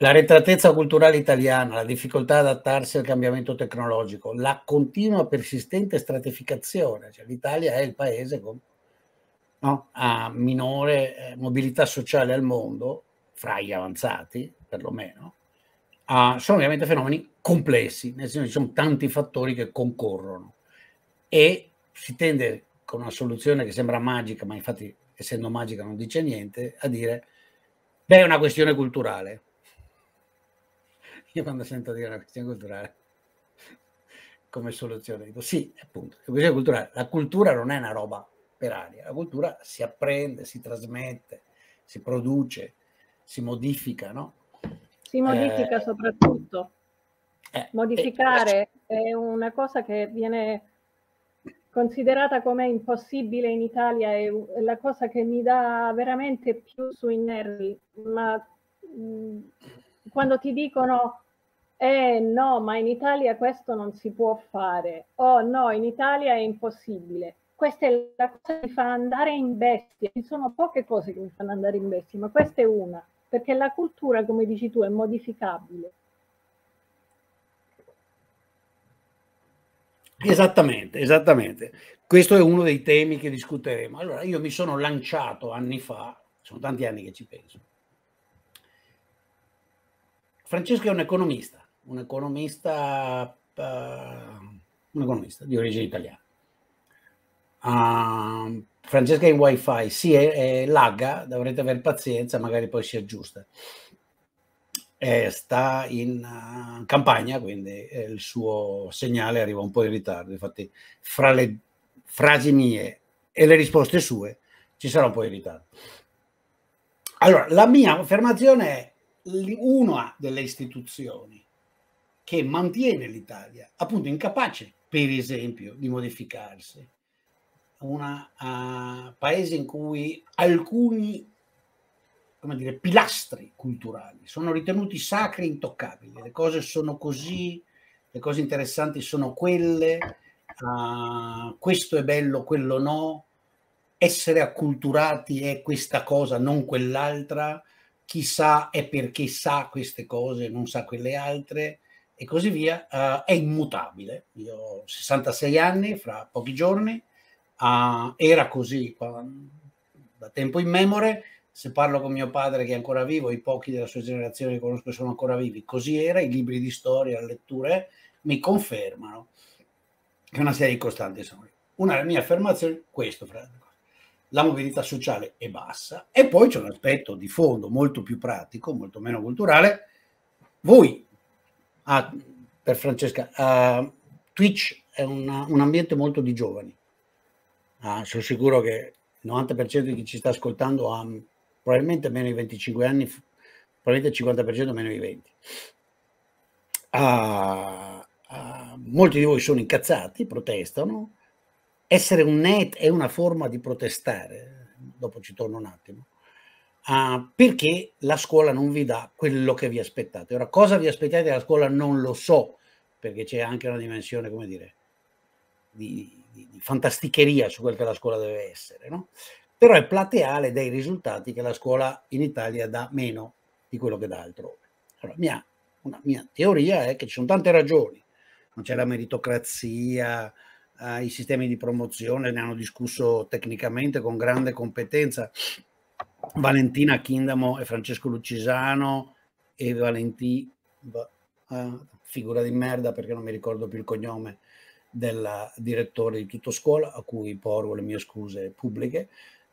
L'arretratezza culturale italiana, la difficoltà ad adattarsi al cambiamento tecnologico, la continua persistente stratificazione, cioè l'Italia è il paese con, no, a minore mobilità sociale al mondo, fra gli avanzati perlomeno, sono ovviamente fenomeni complessi, nel senso che ci sono tanti fattori che concorrono e si tende con una soluzione che sembra magica, ma infatti essendo magica non dice niente, a dire beh, è una questione culturale. Io quando sento dire una questione culturale come soluzione dico sì, appunto, è una questione culturale. La cultura non è una roba per aria, la cultura si apprende, si trasmette, si produce, si modifica, no? Si modifica soprattutto. Modificare è una cosa che viene considerata come impossibile in Italia, è la cosa che mi dà veramente più sui nervi, ma quando ti dicono no, ma in Italia questo non si può fare, oh no, in Italia è impossibile, questa è la cosa che mi fa andare in bestia. Ci sono poche cose che mi fanno andare in bestia, ma questa è una, perché la cultura, come dici tu, è modificabile. Esattamente, esattamente. Questo è uno dei temi che discuteremo. Allora, io mi sono lanciato anni fa, sono tanti anni che ci penso. Francesco è un economista di origine italiana. Francesca è in wifi, sì, è lagga, dovrete avere pazienza, magari poi si aggiusta. Sta in campagna, quindi il suo segnale arriva un po' in ritardo. Infatti, fra le frasi mie e le risposte sue ci sarà un po' di ritardo. Allora, la mia affermazione è una delle istituzioni che mantiene l'Italia appunto incapace, per esempio, di modificarsi. Un paese in cui alcuni, come dire, pilastri culturali sono ritenuti sacri e intoccabili. Le cose sono così, le cose interessanti sono quelle, questo è bello, quello no, essere acculturati è questa cosa, non quell'altra, chi sa è perché sa queste cose, non sa quelle altre, e così via, è immutabile. Io ho 66 anni, fra pochi giorni, era così da tempo immemore. Se parlo con mio padre che è ancora vivo, i pochi della sua generazione che conosco sono ancora vivi, così era, i libri di storia, le letture mi confermano che una serie di costanti sono. Una delle mie affermazioni, questo, la mobilità sociale è bassa, e poi c'è un aspetto di fondo molto più pratico, molto meno culturale. Voi, per Francesca, Twitch è un ambiente molto di giovani. Sono sicuro che il 90% di chi ci sta ascoltando ha probabilmente meno di 25 anni, probabilmente il 50% meno di 20. Molti di voi sono incazzati, protestano. Essere un net è una forma di protestare, dopo ci torno un attimo, perché la scuola non vi dà quello che vi aspettate. Ora, cosa vi aspettate dalla scuola non lo so, perché c'è anche una dimensione, come dire, di fantasticheria su quel che la scuola deve essere, no? Però è plateale dei risultati che la scuola in Italia dà meno di quello che dà altrove. Allora, una mia teoria è che ci sono tante ragioni. Non c'è la meritocrazia, i sistemi di promozione, ne hanno discusso tecnicamente con grande competenza Valentina Chindamo e Francesco Lucisano e figura di merda perché non mi ricordo più il cognome del direttore di Tutto Scuola, a cui porgo le mie scuse pubbliche.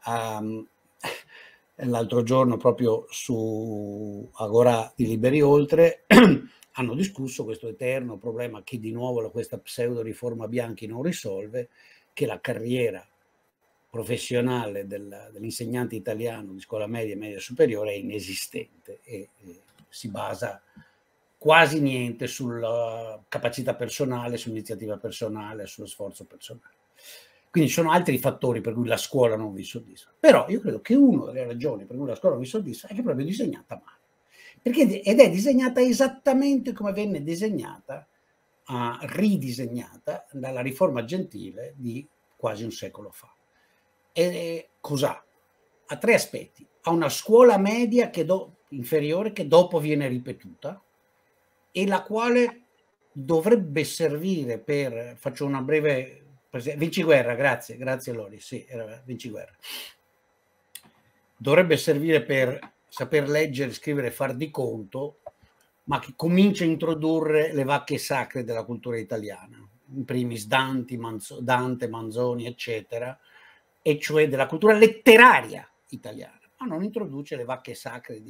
L'altro giorno proprio su Agorà di Liberi Oltre hanno discusso questo eterno problema che di nuovo questa pseudo riforma Bianchi non risolve, che la carriera professionale dell'insegnante italiano di scuola media e media superiore è inesistente e si basa quasi niente sulla capacità personale, sull'iniziativa personale, sullo sforzo personale. Quindi ci sono altri fattori per cui la scuola non vi soddisfa. Però io credo che una delle ragioni per cui la scuola non vi soddisfa è che è proprio disegnata male. Ed è disegnata esattamente come venne disegnata, ridisegnata dalla riforma Gentile di quasi un secolo fa. E cos'ha? Ha tre aspetti. Ha una scuola media che inferiore che dopo viene ripetuta e la quale dovrebbe servire per, faccio una breve, Vinciguerra, grazie Lori, sì, era Vinciguerra, dovrebbe servire per saper leggere, scrivere, far di conto, ma che comincia a introdurre le vacche sacre della cultura italiana, in primis Dante, Manzoni, eccetera, e cioè della cultura letteraria italiana, ma non introduce le vacche sacre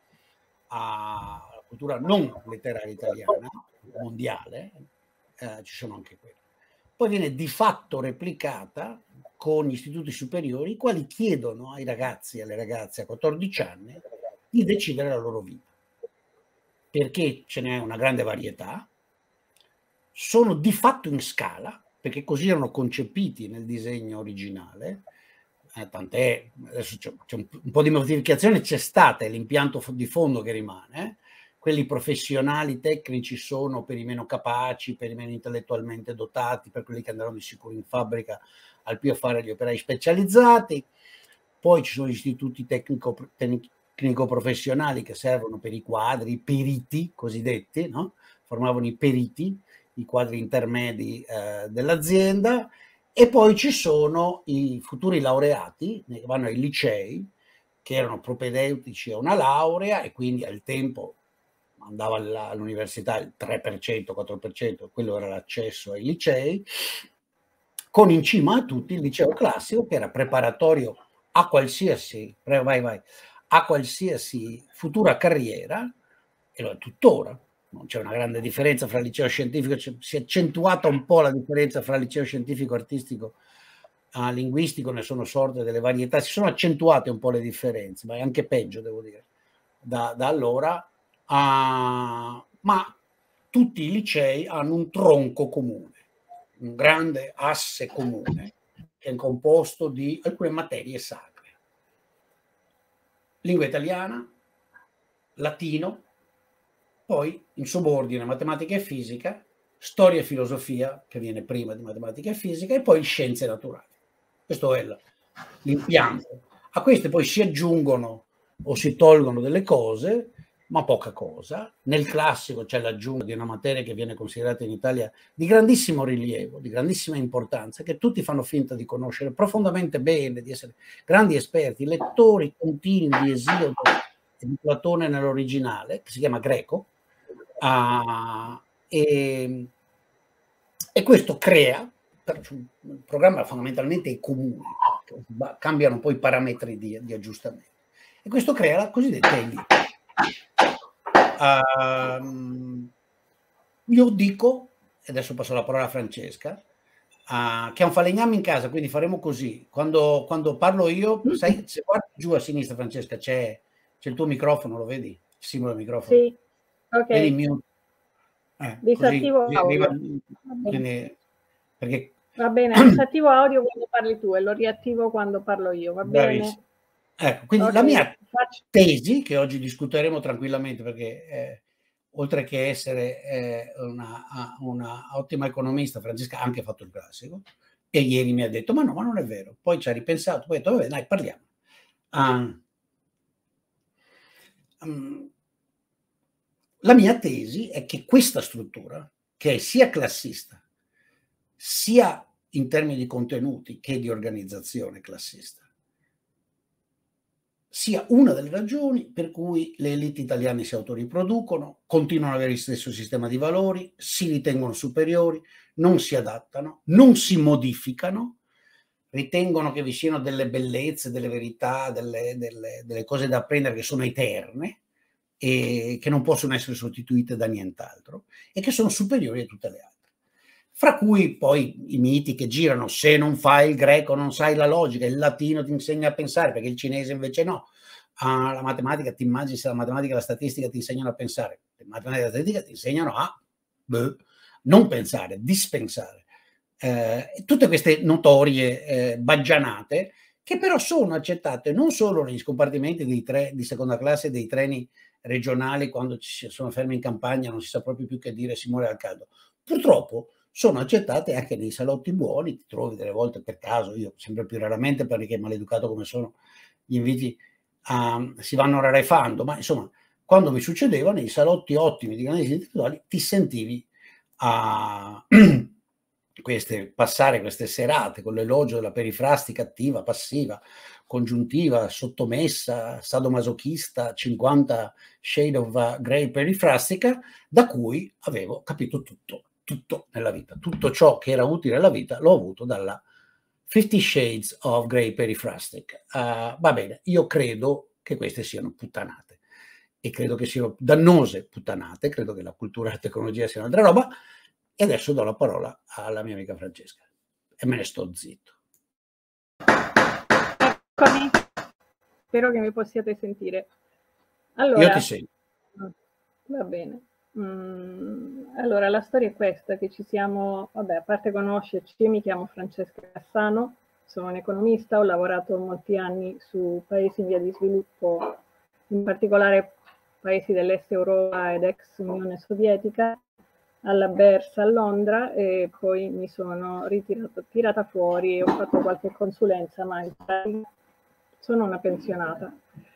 alla cultura non letteraria italiana, mondiale, ci sono anche quelle. Poi viene di fatto replicata con gli istituti superiori, i quali chiedono ai ragazzi e alle ragazze a 14 anni di decidere la loro vita, perché ce n'è una grande varietà, sono di fatto in scala, perché così erano concepiti nel disegno originale, tant'è, adesso c'è un po' di modificazione, c'è stata, è l'impianto di fondo che rimane, quelli professionali, tecnici sono per i meno capaci, per i meno intellettualmente dotati, per quelli che andranno di sicuro in fabbrica al più a fare gli operai specializzati, poi ci sono gli istituti tecnico-professionali che servono per i quadri, i periti cosiddetti, no? Formavano i periti, i quadri intermedi dell'azienda, e poi ci sono i futuri laureati, che vanno ai licei, che erano propedeutici a una laurea e quindi al tempo andava all'università il 3%, 4%, quello era l'accesso ai licei, con in cima a tutti il liceo classico, che era preparatorio a qualsiasi, a qualsiasi futura carriera, e lo è tuttora. Non c'è una grande differenza fra il liceo scientifico, si è accentuata un po' la differenza fra il liceo scientifico, artistico, linguistico, ne sono sorte delle varietà, si sono accentuate un po' le differenze, ma è anche peggio, devo dire, da allora. Ma tutti i licei hanno un tronco comune, un grande asse comune, che è composto di alcune materie sacre. Lingua italiana, latino, poi in subordine matematica e fisica, storia e filosofia, che viene prima di matematica e fisica, e poi scienze naturali. Questo è l'impianto. A queste poi si aggiungono o si tolgono delle cose, ma poca cosa. Nel classico c'è l'aggiunta di una materia che viene considerata in Italia di grandissimo rilievo, di grandissima importanza, che tutti fanno finta di conoscere profondamente bene, di essere grandi esperti, lettori continui di Esiodo e di Platone nell'originale, che si chiama greco, e questo crea, il programma fondamentalmente è comune, cambiano poi i parametri di aggiustamento, e questo crea la cosiddetta elite. Io dico, e adesso passo la parola a Francesca, che è un falegname in casa, quindi faremo così, quando parlo io, sai, se guardi giù a sinistra, Francesca, c'è il tuo microfono, lo vedi? Il simbolo del microfono? Sì, ok. Vedi il mio? Disattivo audio. Quindi, perché... Va bene, disattivo audio quando parli tu e lo riattivo quando parlo io, va bene? Ecco, quindi okay. La mia tesi, che oggi discuteremo tranquillamente, perché oltre che essere una ottima economista, Francesca ha anche fatto il classico, e ieri mi ha detto, ma no, ma non è vero. Poi ci ha ripensato, poi ha detto, vabbè, dai, parliamo. La mia tesi è che questa struttura, che è sia classista, sia in termini di contenuti che di organizzazione classista, sia una delle ragioni per cui le elite italiane si autoriproducono, continuano ad avere il stesso sistema di valori, si ritengono superiori, non si adattano, non si modificano, ritengono che vi siano delle bellezze, delle verità, delle cose da apprendere che sono eterne e che non possono essere sostituite da nient'altro e che sono superiori a tutte le altre. Fra cui poi i miti che girano, se non fai il greco non sai la logica, il latino ti insegna a pensare, perché il cinese invece no. La matematica, ti immagini se la matematica e la statistica ti insegnano a pensare, la matematica e la statistica ti insegnano a non pensare, dispensare. Tutte queste notorie baggianate che però sono accettate non solo negli scompartimenti di seconda classe dei treni regionali, quando ci sono fermi in campagna non si sa proprio più che dire, si muore al caldo. Purtroppo sono accettate anche nei salotti buoni, ti trovi delle volte per caso, io sempre più raramente perché maleducato come sono, gli inviti si vanno rarefando, ma insomma, quando mi succedeva nei salotti ottimi di grandi intellettuali ti sentivi a passare queste serate con l'elogio della perifrastica attiva, passiva, congiuntiva, sottomessa, sadomasochista, 50 shade of grey perifrastica, da cui avevo capito tutto nella vita. Tutto ciò che era utile alla vita l'ho avuto dalla 50 Shades of Grey Periphrastic. Va bene, io credo che queste siano puttanate e credo che siano dannose puttanate, credo che la cultura e la tecnologia siano altra roba, e adesso do la parola alla mia amica Francesca e me ne sto zitto. Eccomi, spero che mi possiate sentire. Allora, io ti sento. Va bene. Allora, la storia è questa, che ci siamo, vabbè, a parte conoscerci, io mi chiamo Francesca Cassano, sono un economista, ho lavorato molti anni su paesi in via di sviluppo, in particolare paesi dell'est Europa ed ex Unione Sovietica, alla Bersa a Londra, e poi mi sono tirata fuori e ho fatto qualche consulenza, ma sono una pensionata.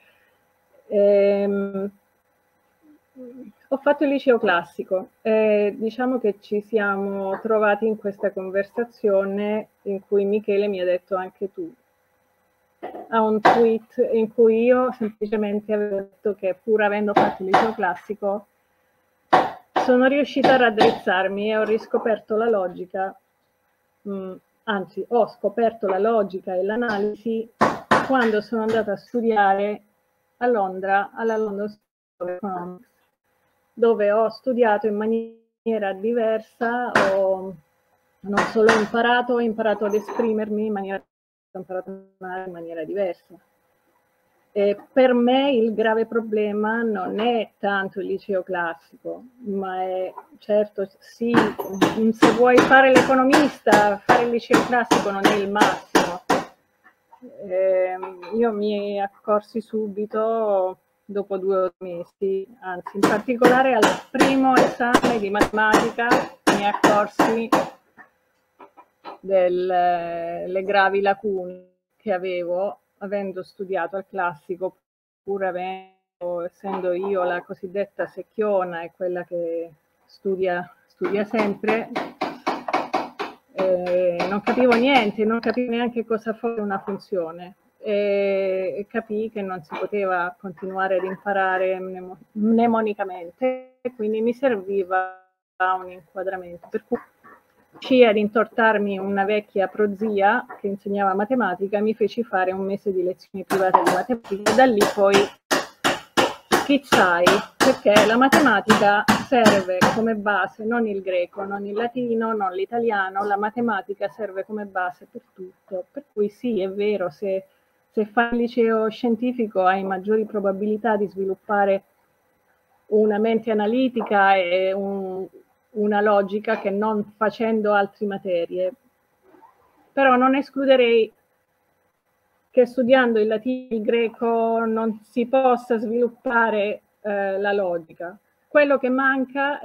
Ho fatto il liceo classico e diciamo che ci siamo trovati in questa conversazione in cui Michele mi ha detto anche tu, a un tweet in cui io semplicemente avevo detto che pur avendo fatto il liceo classico sono riuscita a raddrizzarmi e ho riscoperto la logica, anzi ho scoperto la logica e l'analisi quando sono andata a studiare a Londra alla London School of Economics, dove ho studiato in maniera diversa, non solo ho imparato ad esprimermi in maniera diversa. E per me il grave problema non è tanto il liceo classico, ma è, certo, sì, se vuoi fare l'economista, fare il liceo classico non è il massimo. Io mi accorsi subito, dopo 2 mesi, anzi in particolare al primo esame di matematica, mi accorsi delle gravi lacune che avevo, avendo studiato al classico, pur essendo io la cosiddetta secchiona e quella che studia sempre, non capivo niente, non capivo neanche cosa fosse una funzione, e capii che non si poteva continuare ad imparare mnemonicamente, quindi mi serviva un inquadramento, per cui riuscii ad intortarmi una vecchia prozia che insegnava matematica, mi feci fare 1 mese di lezioni private di matematica e da lì poi schizzai, perché la matematica serve come base, non il greco, non il latino, non l'italiano, la matematica serve come base per tutto, per cui sì, è vero, se fai il liceo scientifico hai maggiori probabilità di sviluppare una mente analitica e una logica che non facendo altre materie. Però non escluderei che studiando il latino e il greco non si possa sviluppare la logica. Quello che manca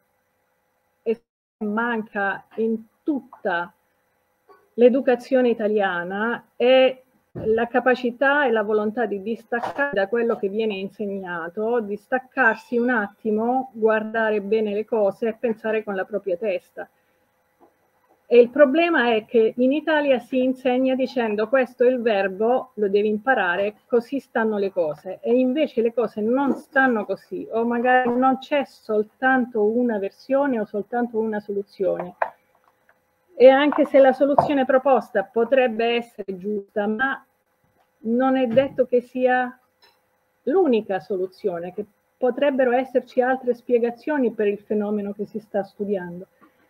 manca in tutta l'educazione italiana è la capacità e la volontà di distaccare da quello che viene insegnato, di staccarsi un attimo, guardare bene le cose e pensare con la propria testa. E il problema è che in Italia si insegna dicendo questo è il verbo, lo devi imparare, così stanno le cose. E invece le cose non stanno così, o magari non c'è soltanto una versione o soltanto una soluzione. E anche se la soluzione proposta potrebbe essere giusta, ma non è detto che sia l'unica soluzione, che potrebbero esserci altre spiegazioni per il fenomeno che si sta studiando.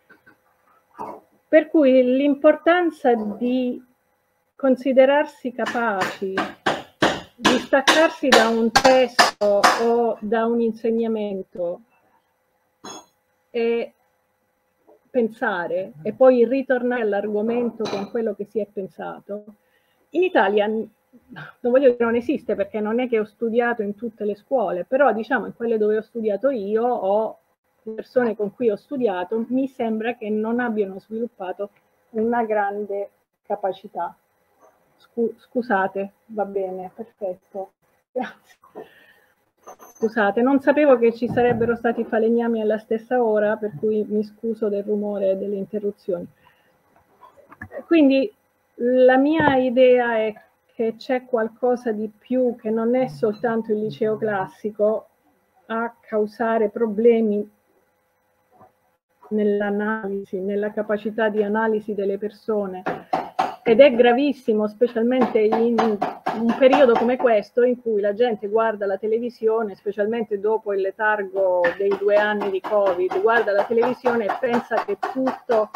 Per cui l'importanza di considerarsi capaci di staccarsi da un testo o da un insegnamento e pensare e poi ritornare all'argomento con quello che si è pensato, in Italia non voglio dire non esiste, perché non è che ho studiato in tutte le scuole, però diciamo in quelle dove ho studiato io o persone con cui ho studiato mi sembra che non abbiano sviluppato una grande capacità. Scusate, va bene, perfetto. Grazie. Scusate, non sapevo che ci sarebbero stati falegnami alla stessa ora, per cui mi scuso del rumore e delle interruzioni. Quindi la mia idea è che c'è qualcosa di più, che non è soltanto il liceo classico a causare problemi nell'analisi, nella capacità di analisi delle persone, ed è gravissimo, specialmente in un periodo come questo in cui la gente guarda la televisione, specialmente dopo il letargo dei 2 anni di Covid, guarda la televisione e pensa che tutto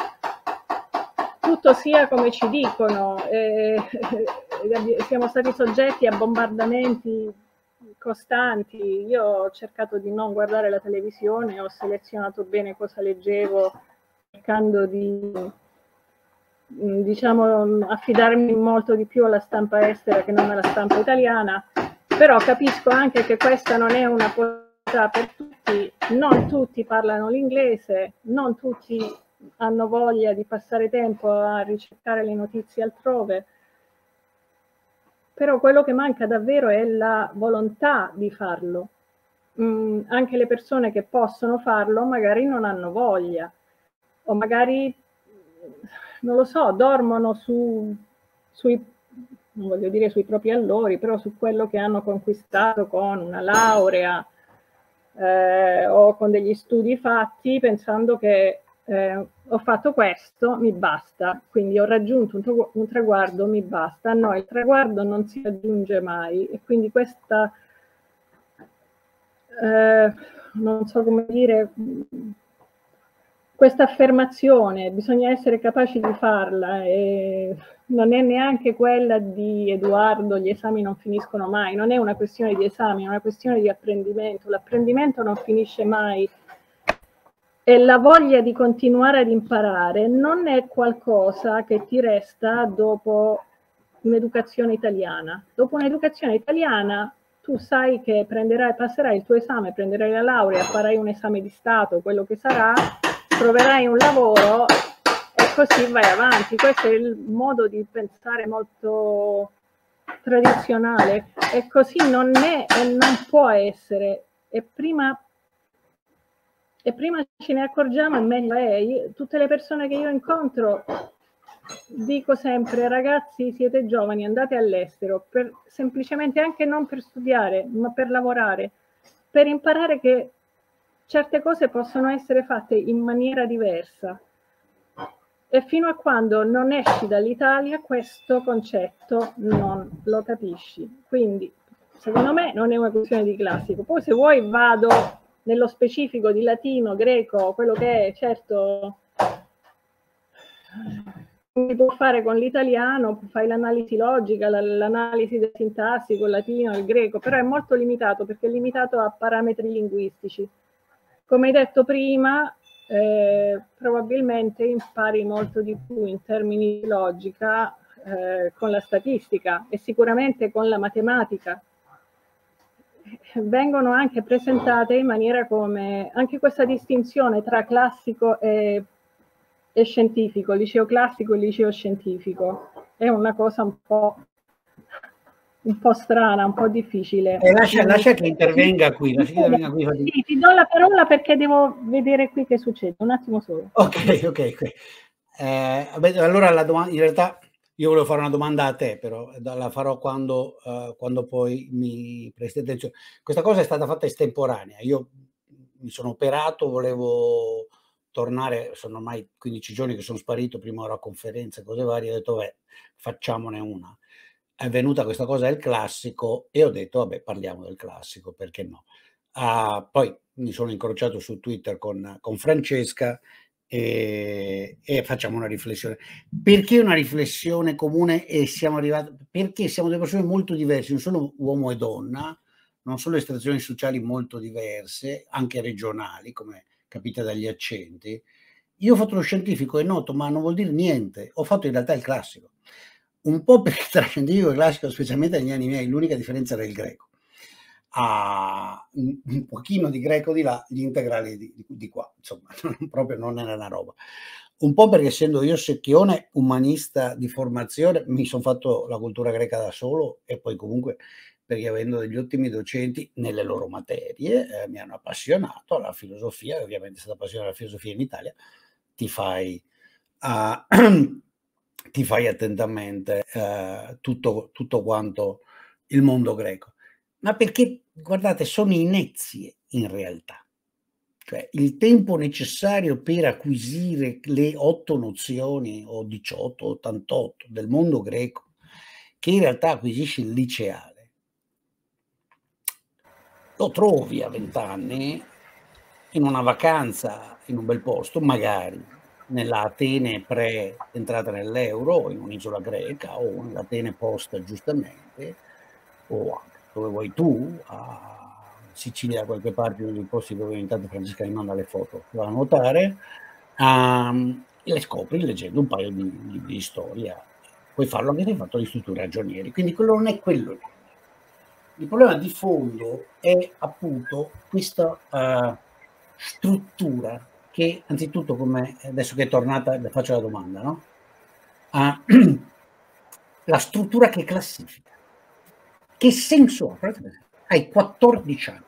sia come ci dicono. Siamo stati soggetti a bombardamenti costanti. Io ho cercato di non guardare la televisione, ho selezionato bene cosa leggevo, cercando di, diciamo, affidarmi molto di più alla stampa estera che non alla stampa italiana, però capisco anche che questa non è una possibilità per tutti, non tutti parlano l'inglese, non tutti hanno voglia di passare tempo a ricercare le notizie altrove. Però quello che manca davvero è la volontà di farlo. Anche le persone che possono farlo magari non hanno voglia, o magari, non lo so, dormono sui, non voglio dire sui propri allori, però su quello che hanno conquistato con una laurea o con degli studi fatti, pensando che ho fatto questo, mi basta, quindi ho raggiunto un traguardo, mi basta. No, il traguardo non si raggiunge mai, e quindi questa, non so come dire, questa affermazione, bisogna essere capaci di farla, e non è neanche quella di Edoardo, gli esami non finiscono mai, non è una questione di esami, è una questione di apprendimento, l'apprendimento non finisce mai. E la voglia di continuare ad imparare non è qualcosa che ti resta dopo un'educazione italiana. Dopo un'educazione italiana tu sai che passerai il tuo esame, prenderai la laurea, farai un esame di Stato, quello che sarà, troverai un lavoro e così vai avanti. Questo è il modo di pensare molto tradizionale, e così non è e non può essere. E prima ce ne accorgiamo e meglio è. Tutte le persone che io incontro dico sempre: ragazzi, siete giovani, andate all'estero, semplicemente anche non per studiare, ma per lavorare, per imparare che certe cose possono essere fatte in maniera diversa. E fino a quando non esci dall'Italia questo concetto non lo capisci. Quindi secondo me non è una questione di classico. Poi se vuoi vado nello specifico di latino, greco, quello che è, certo si può fare con l'italiano, fai l'analisi logica, l'analisi della sintassi con il latino e il greco, però è molto limitato, perché è limitato a parametri linguistici. Come hai detto prima, probabilmente impari molto di più in termini di logica con la statistica, e sicuramente con la matematica. Vengono anche presentate in maniera come anche questa distinzione tra classico e scientifico, liceo classico e liceo scientifico, è una cosa un po' strana, un po' difficile. Lascia che intervenga qui. Sì, ti do la parola perché devo vedere qui che succede, un attimo solo. Ok. Allora la domanda, in realtà io volevo fare una domanda a te, però la farò quando poi mi presti attenzione. Questa cosa è stata fatta estemporanea. Io mi sono operato, volevo tornare, sono ormai 15 giorni che sono sparito, prima ero a conferenze, cose varie, ho detto facciamone una. È venuta questa cosa del classico e ho detto vabbè, parliamo del classico, perché no. Poi mi sono incrociato su Twitter con Francesca e facciamo una riflessione. Perché una riflessione comune? E siamo arrivati perché siamo delle persone molto diverse, non solo uomo e donna, non solo estrazioni sociali molto diverse, anche regionali, come capite dagli accenti. Io ho fatto lo scientifico, è noto, ma non vuol dire niente. Ho fatto in realtà il classico. Un po' perché tra scientifico e classico, specialmente negli anni miei, l'unica differenza era il greco. Un pochino di greco di là, gli integrali di qua, insomma, proprio non era una roba. Un po' perché, essendo io secchione umanista di formazione, mi sono fatto la cultura greca da solo, e poi comunque perché avendo degli ottimi docenti nelle loro materie mi hanno appassionato alla filosofia, ovviamente se ti appassiona alla filosofia in Italia ti fai attentamente tutto quanto il mondo greco, ma perché, guardate, sono inezie in realtà. Cioè, il tempo necessario per acquisire le 8 nozioni, o 18, 88 del mondo greco, che in realtà acquisisci il liceale, lo trovi a 20 anni in una vacanza in un bel posto, magari nella Atene pre-entrata nell'euro, o in un'isola greca, o nell'Atene post giustamente, o anche dove vuoi tu, a Sicilia, da qualche parte, uno dei posti dove ogni tanto Francesca mi manda le foto, va a nuotare, le scopri leggendo un paio di libri di storia. Puoi farlo anche se hai fatto gli istituti ragionieri, quindi quello non è quello il problema. Il problema di fondo è appunto questa struttura che, anzitutto, come adesso che è tornata, le faccio la domanda, no? La struttura che classifica. Che senso ha? Hai 14 anni.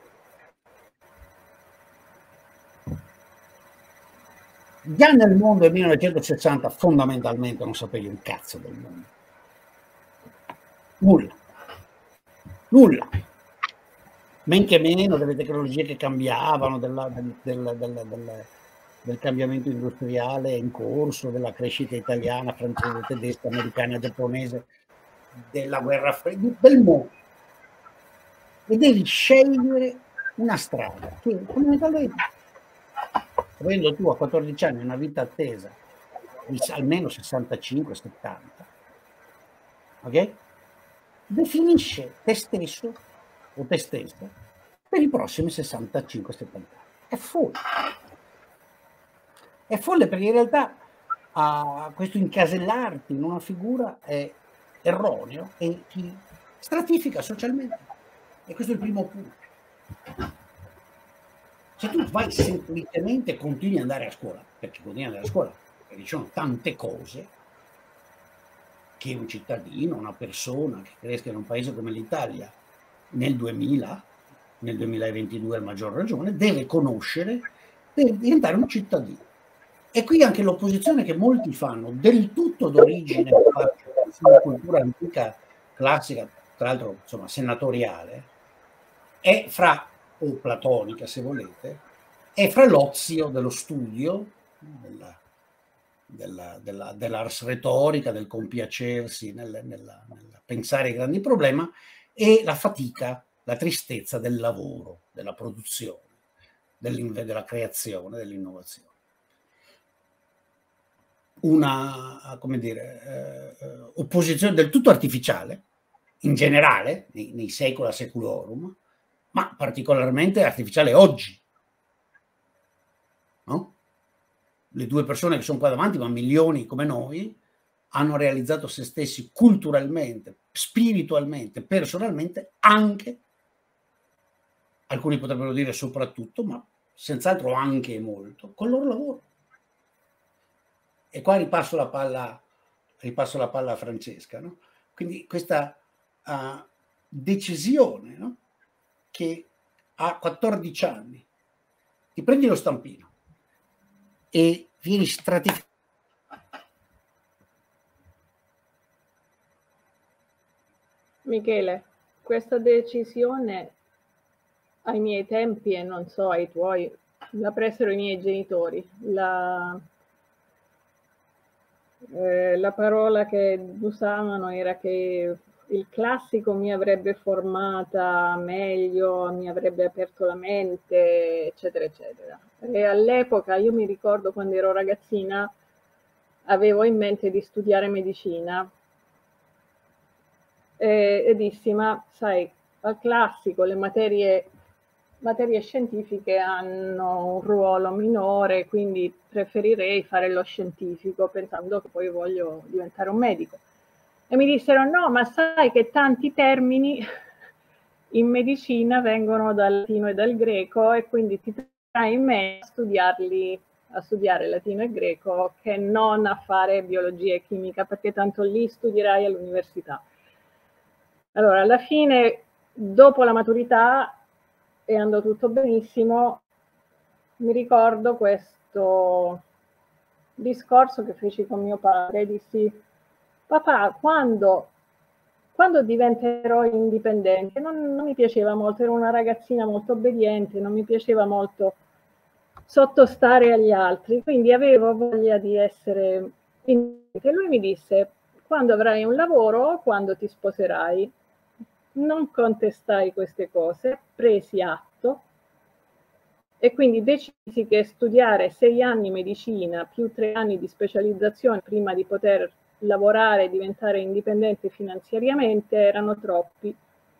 Già nel mondo del 1960 fondamentalmente non sapevi un cazzo del mondo. Nulla. Men che meno delle tecnologie che cambiavano, del cambiamento industriale in corso, della crescita italiana, francese, tedesca, americana, giapponese, della guerra fredda, del mondo. E devi scegliere una strada che fondamentalmente, avendo tu a 14 anni una vita attesa di almeno 65-70, ok? Definisce te stesso o te stessa per i prossimi 65-70 anni. È folle. È folle perché in realtà questo incasellarti in una figura è erroneo e ti stratifica socialmente. E questo è il primo punto. Se tu vai semplicemente e continui ad andare a scuola, perché continui ad andare a scuola, perché ci sono tante cose che un cittadino, una persona che cresca in un paese come l'Italia nel 2000, nel 2022 a maggior ragione, deve conoscere per diventare un cittadino. E qui anche l'opposizione che molti fanno, del tutto d'origine sulla cultura antica, classica, tra l'altro insomma senatoriale, è fra, o platonica se volete, è fra l'ozio dello studio, dell'ars retorica, del compiacersi nel pensare ai grandi problemi, e la fatica, la tristezza del lavoro, della produzione, della creazione, dell'innovazione. Una, come dire, opposizione del tutto artificiale, in generale, nei secula seculorum, ma particolarmente artificiale oggi, no? Le due persone che sono qua davanti, ma milioni come noi, hanno realizzato se stessi culturalmente, spiritualmente, personalmente, anche, alcuni potrebbero dire soprattutto, ma senz'altro anche e molto, con il loro lavoro. E qua ripasso la palla a Francesca, no? Quindi questa decisione, no? Che a 14 anni ti prendi lo stampino e vieni stratificato. Michele, questa decisione ai miei tempi, e non so ai tuoi, la presero i miei genitori. La parola che usavano era che il classico mi avrebbe formata meglio, mi avrebbe aperto la mente, eccetera, eccetera. E all'epoca, io mi ricordo quando ero ragazzina, avevo in mente di studiare medicina e dissi, ma sai, al classico le materie scientifiche hanno un ruolo minore, quindi preferirei fare lo scientifico pensando che poi voglio diventare un medico. E mi dissero no, ma sai che tanti termini in medicina vengono dal latino e dal greco e quindi ti trai in me a studiare latino e greco che non a fare biologia e chimica, perché tanto lì studierai all'università. Allora, alla fine dopo la maturità, e andò tutto benissimo, mi ricordo questo discorso che feci con mio padre, dissi: papà, quando diventerò indipendente? Non mi piaceva molto, ero una ragazzina molto obbediente, non mi piaceva molto sottostare agli altri, quindi avevo voglia di essere indipendente. Lui mi disse: quando avrai un lavoro o quando ti sposerai. Non contestai queste cose, presi atto e quindi decisi che studiare 6 anni medicina più 3 anni di specializzazione prima di poter lavorare e diventare indipendente finanziariamente erano troppi.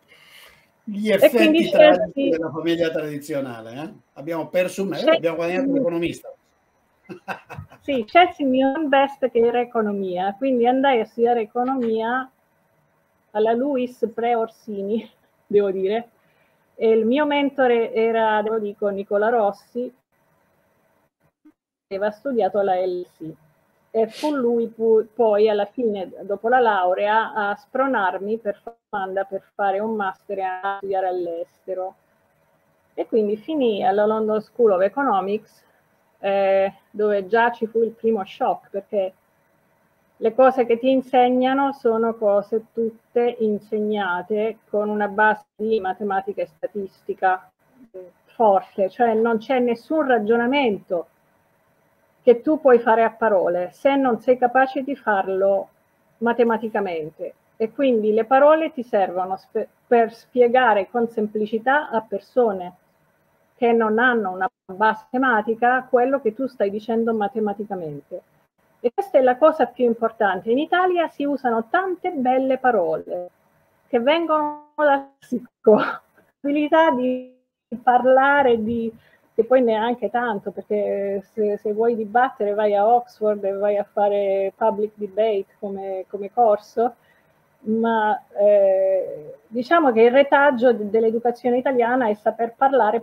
Gli effetti tragici della famiglia tradizionale. Abbiamo perso un euro, abbiamo guadagnato l'economista. Sì, scelsi il mio best, che era economia, quindi andai a studiare economia alla Luis Pre-Orsini, devo dire, e il mio mentore era, devo dire, Nicola Rossi, che aveva studiato alla LSI, e fu lui poi alla fine, dopo la laurea, a spronarmi per fare un master e a studiare all'estero. E quindi finì alla London School of Economics, dove già ci fu il primo shock, perché le cose che ti insegnano sono cose tutte insegnate con una base di matematica e statistica forte, cioè non c'è nessun ragionamento che tu puoi fare a parole se non sei capace di farlo matematicamente. E quindi le parole ti servono per spiegare con semplicità a persone che non hanno una base matematica quello che tu stai dicendo matematicamente. E questa è la cosa più importante. In Italia si usano tante belle parole che vengono dal lessico, la possibilità di parlare, che poi neanche tanto, perché se vuoi dibattere vai a Oxford e vai a fare public debate come corso, ma diciamo che il retaggio dell'educazione italiana è saper parlare.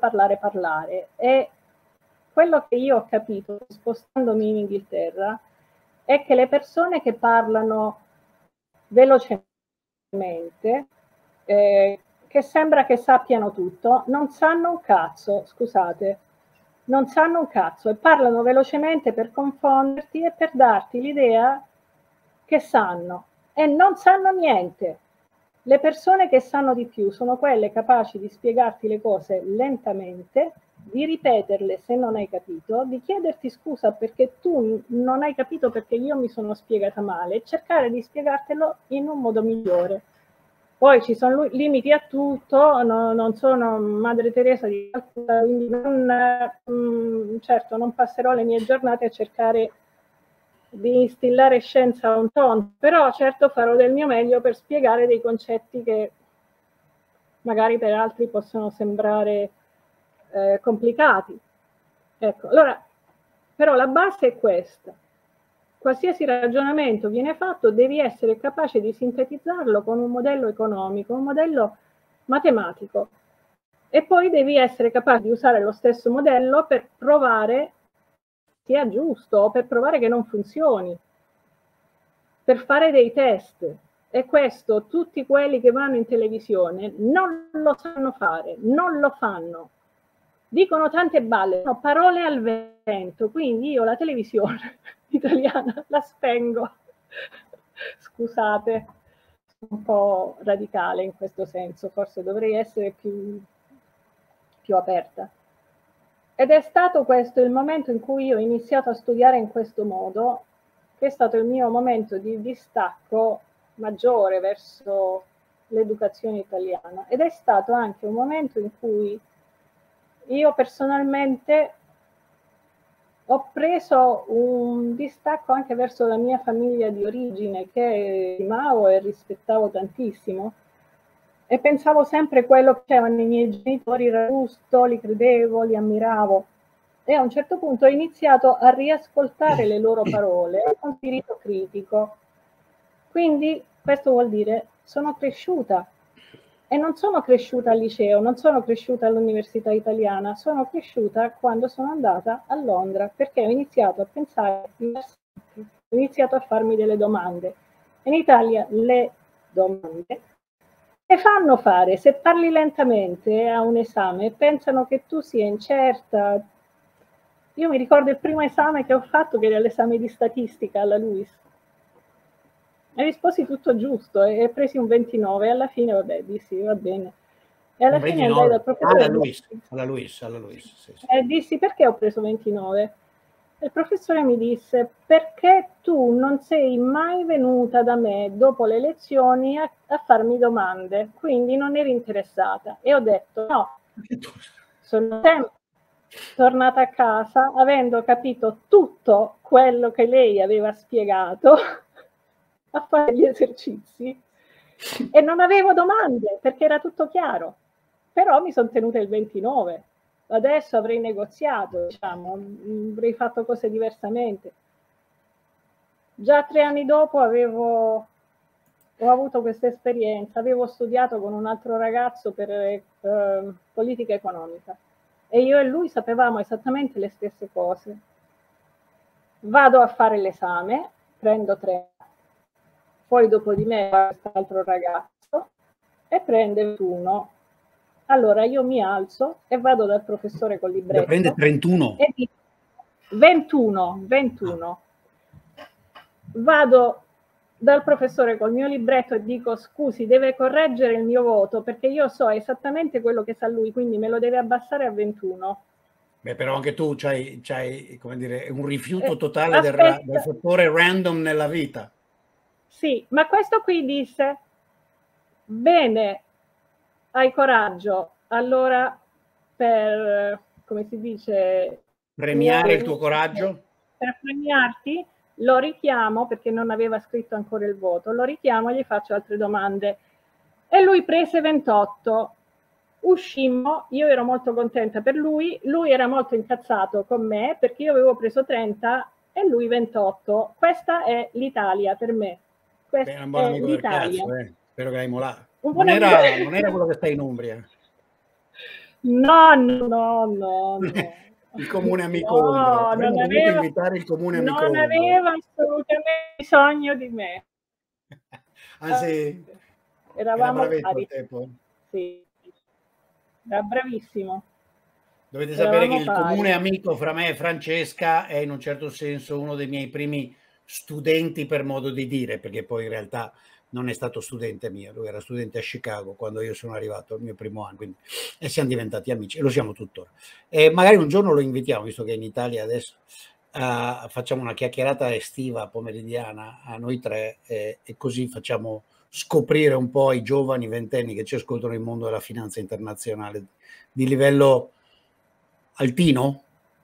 E quello che io ho capito spostandomi in Inghilterra è che le persone che parlano velocemente, che sembra che sappiano tutto, non sanno un cazzo, scusate, non sanno un cazzo, e parlano velocemente per confonderti e per darti l'idea che sanno, e non sanno niente. Le persone che sanno di più sono quelle capaci di spiegarti le cose lentamente, di ripeterle se non hai capito, di chiederti scusa perché tu non hai capito perché io mi sono spiegata male, e cercare di spiegartelo in un modo migliore. Poi ci sono limiti a tutto, non sono Madre Teresa di Calcutta, quindi certo non passerò le mie giornate a cercare di instillare scienza a un tonto, però certo farò del mio meglio per spiegare dei concetti che magari per altri possono sembrare complicati. Ecco, allora, però la base è questa. Qualsiasi ragionamento viene fatto, devi essere capace di sintetizzarlo con un modello economico, un modello matematico, e poi devi essere capace di usare lo stesso modello per provare sia giusto o per provare che non funzioni, per fare dei test. E questo tutti quelli che vanno in televisione non lo sanno fare, non lo fanno. Dicono tante balle, sono parole al vento, quindi io la televisione italiana la spengo. Scusate, un po' radicale in questo senso, forse dovrei essere più aperta. Ed è stato questo il momento in cui io ho iniziato a studiare in questo modo, che è stato il mio momento di distacco maggiore verso l'educazione italiana, ed è stato anche un momento in cui io personalmente ho preso un distacco anche verso la mia famiglia di origine, che stimavo e rispettavo tantissimo, e pensavo sempre quello che facevano i miei genitori, era giusto, li credevo, li ammiravo, e a un certo punto ho iniziato a riascoltare le loro parole con spirito critico. Quindi questo vuol dire sono cresciuta, e non sono cresciuta al liceo, non sono cresciuta all'università italiana, sono cresciuta quando sono andata a Londra, perché ho iniziato a pensare diversamente, ho iniziato a farmi delle domande. In Italia le domande Che fanno fare? Se parli lentamente a un esame, pensano che tu sia incerta. Io mi ricordo il primo esame che ho fatto, che era l'esame di statistica alla LUISS. E risposi tutto giusto e presi un 29 e alla fine, vabbè, dissi va bene. E alla fine andai dal professore alla LUISS, sì. E dissi perché ho preso 29? E il professore mi disse perché tu non sei mai venuta da me dopo le lezioni a farmi domande, quindi non eri interessata. E ho detto no, sono sempre tornata a casa avendo capito tutto quello che lei aveva spiegato a fare gli esercizi e non avevo domande perché era tutto chiaro, però mi sono tenuta il 29. Adesso avrei negoziato, diciamo, avrei fatto cose diversamente. Già 3 anni dopo ho avuto questa esperienza, avevo studiato con un altro ragazzo per politica economica e io e lui sapevamo esattamente le stesse cose. Vado a fare l'esame, prendo 3, poi dopo di me va quest'altro ragazzo e prende 21. Allora io mi alzo e vado dal professore col libretto. Prende 31? E dico, 21. Vado dal professore col mio libretto e dico scusi, deve correggere il mio voto perché io so esattamente quello che sa lui, quindi me lo deve abbassare a 21. Beh, però anche tu c'hai come dire, un rifiuto totale del fattore random nella vita. Sì, ma questo qui disse, bene, hai coraggio, allora per, come si dice, premiare il tuo coraggio? Per premiarti lo richiamo, perché non aveva scritto ancora il voto, lo richiamo e gli faccio altre domande. E lui prese 28. Uscimmo, io ero molto contenta per lui era molto incazzato con me perché io avevo preso 30 e lui 28. Questa è l'Italia per me. Questa è un buon amico del cazzo, spero che hai molato. Non era quello che sta in Umbria? No. Il comune amico Umbro. Avremmo dovuto invitare il comune amico Umbro. Non aveva assolutamente bisogno di me. Anzi, eravamo era bravetto pari. a te poi. Sì, era bravissimo. Dovete sapere che il comune amico fra me e Francesca è in un certo senso uno dei miei primi studenti, per modo di dire, perché poi in realtà non è stato studente mio, lui era studente a Chicago quando io sono arrivato, il mio primo anno, quindi, e siamo diventati amici e lo siamo tuttora. E magari un giorno lo invitiamo, visto che è in Italia adesso, facciamo una chiacchierata estiva pomeridiana a noi tre e così facciamo scoprire un po' ai giovani ventenni che ci ascoltano il mondo della finanza internazionale di livello altino?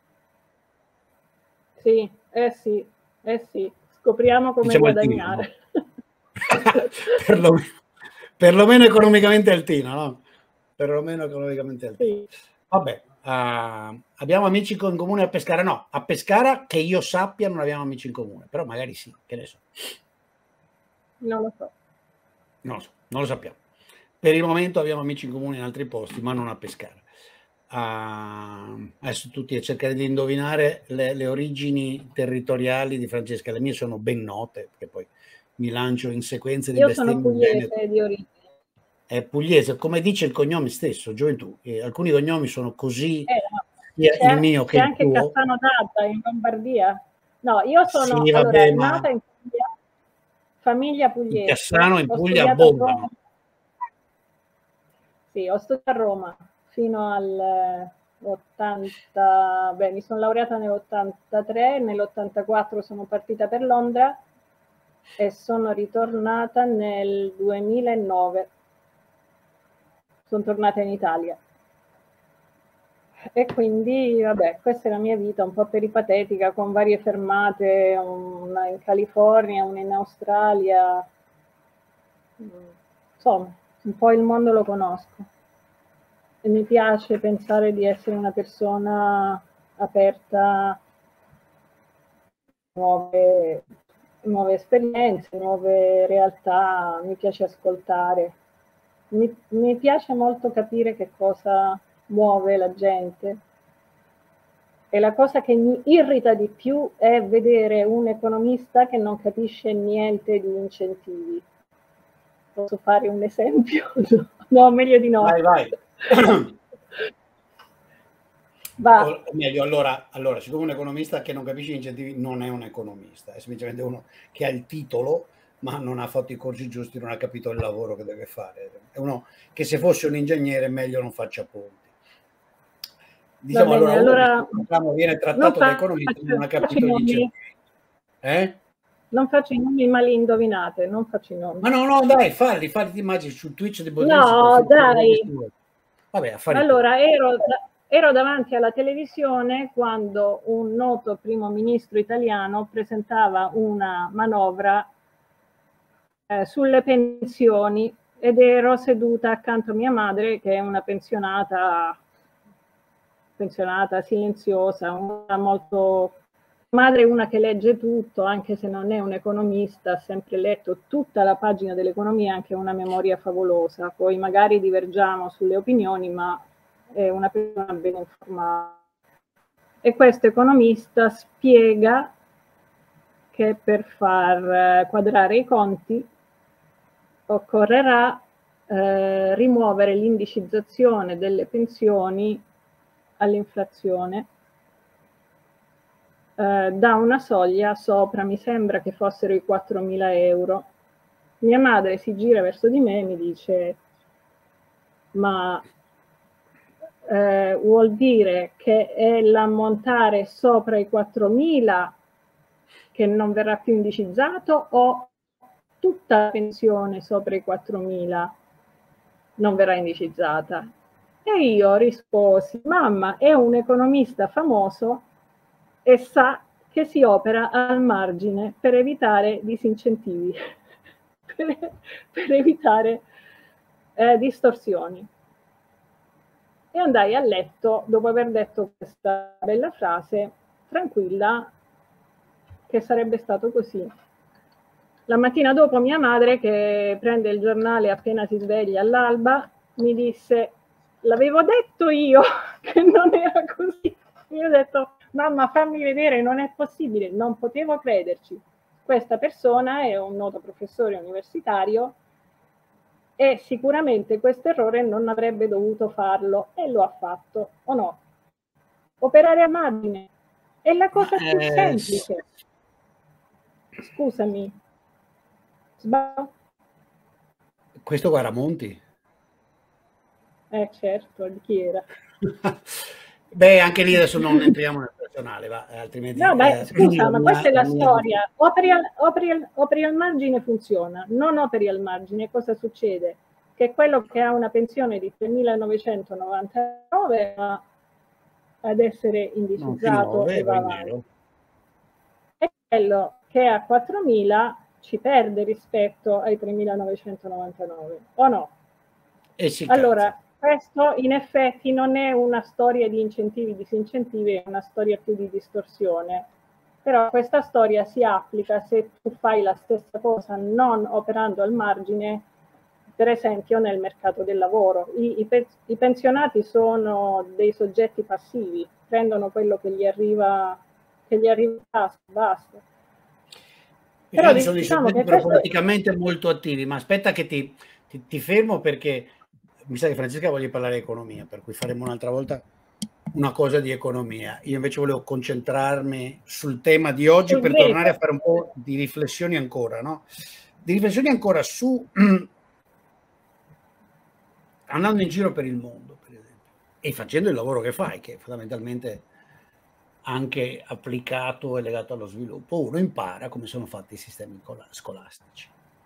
Sì, sì, scopriamo come diciamo guadagnare. Altino, no? perlomeno economicamente altino, no? Perlomeno economicamente altino. Sì. Vabbè, abbiamo amici in comune a Pescara? No, a Pescara che io sappia non abbiamo amici in comune, però magari sì, che ne so. Non lo so. Non lo sappiamo. Per il momento abbiamo amici in comune in altri posti, ma non a Pescara. Adesso tutti a cercare di indovinare le origini territoriali di Francesca. Le mie sono ben note, perché poi mi lancio in sequenze di bestemmie. Io sono pugliese di origine. È pugliese, come dice il cognome stesso, gioventù. Alcuni cognomi sono così, il mio che c'è il anche tuo. Cassano d'Adda in Lombardia. No, io sono sì, vabbè, nata in Puglia, famiglia pugliese. Cassano in Puglia bombano. Sì, ho studiato a Roma fino al 80, mi sono laureata nell'83, nell'84 sono partita per Londra e sono ritornata nel 2009. Sono tornata in Italia. E quindi, vabbè, questa è la mia vita un po' peripatetica, con varie fermate, una in California, una in Australia. Insomma, un po' il mondo lo conosco. E mi piace pensare di essere una persona aperta a nuove esperienze, nuove realtà, mi piace ascoltare. Mi piace molto capire che cosa muove la gente. E la cosa che mi irrita di più è vedere un economista che non capisce niente di incentivi. Posso fare un esempio? No, meglio di no. Vai, vai. Va. O meglio, allora, siccome un economista che non capisce gli incentivi non è un economista, è semplicemente uno che ha il titolo ma non ha fatto i corsi giusti, non ha capito il lavoro che deve fare. È uno che se fosse un ingegnere meglio non faccia ponti. Diciamo, allora viene trattato da economista e non ha capito gli incentivi. Non faccio i nomi, ma li indovinate, non faccio i nomi. Ma no, dai, falli, ti immagini su Twitch di Bodrisi. No, dai. Vabbè, affari allora, ero davanti alla televisione quando un noto primo ministro italiano presentava una manovra sulle pensioni ed ero seduta accanto a mia madre, che è una pensionata silenziosa, una molto... Madre è una che legge tutto, anche se non è un economista, ha sempre letto tutta la pagina dell'economia, anche una memoria favolosa. Poi magari divergiamo sulle opinioni, ma è una persona ben informata. E questo economista spiega che per far quadrare i conti occorrerà rimuovere l'indicizzazione delle pensioni all'inflazione da una soglia sopra, mi sembra che fossero i 4.000 euro. Mia madre si gira verso di me e mi dice: ma vuol dire che è l'ammontare sopra i 4.000 che non verrà più indicizzato, o tutta la pensione sopra i 4.000 non verrà indicizzata? E io risposi: mamma è un economista famoso e sa che si opera al margine per evitare disincentivi, per evitare distorsioni. E andai a letto dopo aver detto questa bella frase, tranquilla che sarebbe stato così. La mattina dopo mia madre, che prende il giornale appena si sveglia all'alba, mi disse: l'avevo detto io che non era così. Io ho detto: mamma, fammi vedere, non è possibile, non potevo crederci. Questa persona è un noto professore universitario e sicuramente questo errore non avrebbe dovuto farlo, e lo ha fatto, o no? Operare a margine è la cosa più semplice. Scusami. Sbaglio? Questo qua era Monti? Certo, di chi era? Beh, anche lì adesso non entriamo nel personale, va, altrimenti... No, beh, scusa, ma questa è la storia. Operi al margine funziona, non operi al margine, cosa succede? Che quello che ha una pensione di 3.999 va ad essere indicizzato e va avanti. E quello che ha 4.000 ci perde rispetto ai 3.999, o no? Allora, questo in effetti non è una storia di incentivi, disincentivi, è una storia più di distorsione. Però questa storia si applica se tu fai la stessa cosa non operando al margine, per esempio nel mercato del lavoro. I pensionati sono dei soggetti passivi, prendono quello che gli arriva a basta. Però sono dei soggetti politicamente molto attivi, ma aspetta che ti fermo, perché mi sa che Francesca voglia parlare di economia, per cui faremo un'altra volta una cosa di economia. Io invece volevo concentrarmi sul tema di oggi per tornare a fare un po' di riflessioni ancora, no? Di riflessioni ancora su andando in giro per il mondo, per esempio, e facendo il lavoro che fai, che è fondamentalmente anche applicato e legato allo sviluppo. Uno impara come sono fatti i sistemi scolastici.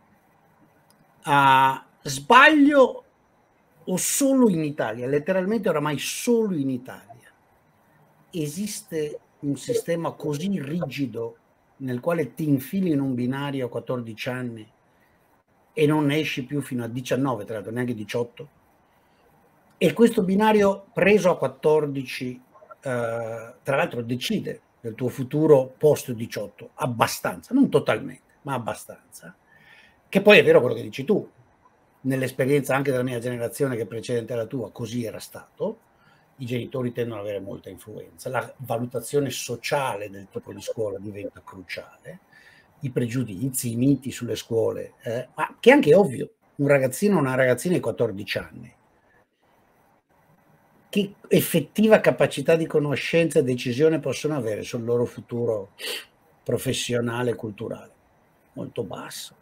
Sbaglio o solo in Italia, letteralmente oramai solo in Italia, esiste un sistema così rigido nel quale ti infili in un binario a 14 anni e non ne esci più fino a 19, tra l'altro neanche 18, e questo binario preso a 14 tra l'altro decide del tuo futuro post 18, abbastanza, non totalmente, ma abbastanza, che poi è vero quello che dici tu, nell'esperienza anche della mia generazione che è precedente alla tua, così era stato. I genitori tendono ad avere molta influenza, la valutazione sociale del tipo di scuola diventa cruciale, i pregiudizi, i miti sulle scuole, ma che è anche ovvio, un ragazzino o una ragazzina di 14 anni, che effettiva capacità di conoscenza e decisione possono avere sul loro futuro professionale e culturale? Molto basso,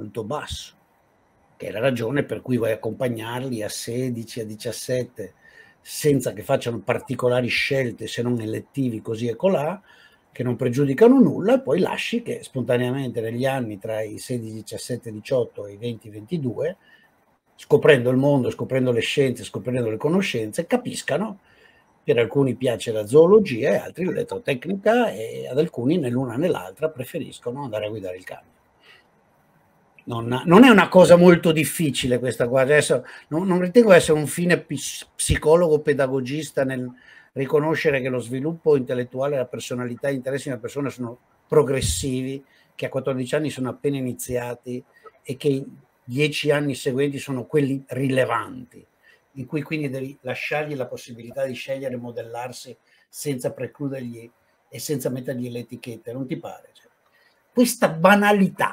che è la ragione per cui vuoi accompagnarli a 16, a 17, senza che facciano particolari scelte se non elettivi così e colà, che non pregiudicano nulla, e poi lasci che spontaneamente negli anni tra i 16, 17, 18 e i 20, 22, scoprendo il mondo, scoprendo le scienze, scoprendo le conoscenze, capiscano. Per alcuni piace la zoologia e altri l'elettrotecnica, e ad alcuni né l'una né l'altra preferiscono andare a guidare il camion. Non è una cosa molto difficile questa qua. Adesso non ritengo essere un fine psicologo pedagogista nel riconoscere che lo sviluppo intellettuale, la personalità e gli interessi di una persona sono progressivi, che a 14 anni sono appena iniziati e che i 10 anni seguenti sono quelli rilevanti, in cui quindi devi lasciargli la possibilità di scegliere e modellarsi senza precludergli e senza mettergli le etichette. Non ti pare? Cioè, questa banalità,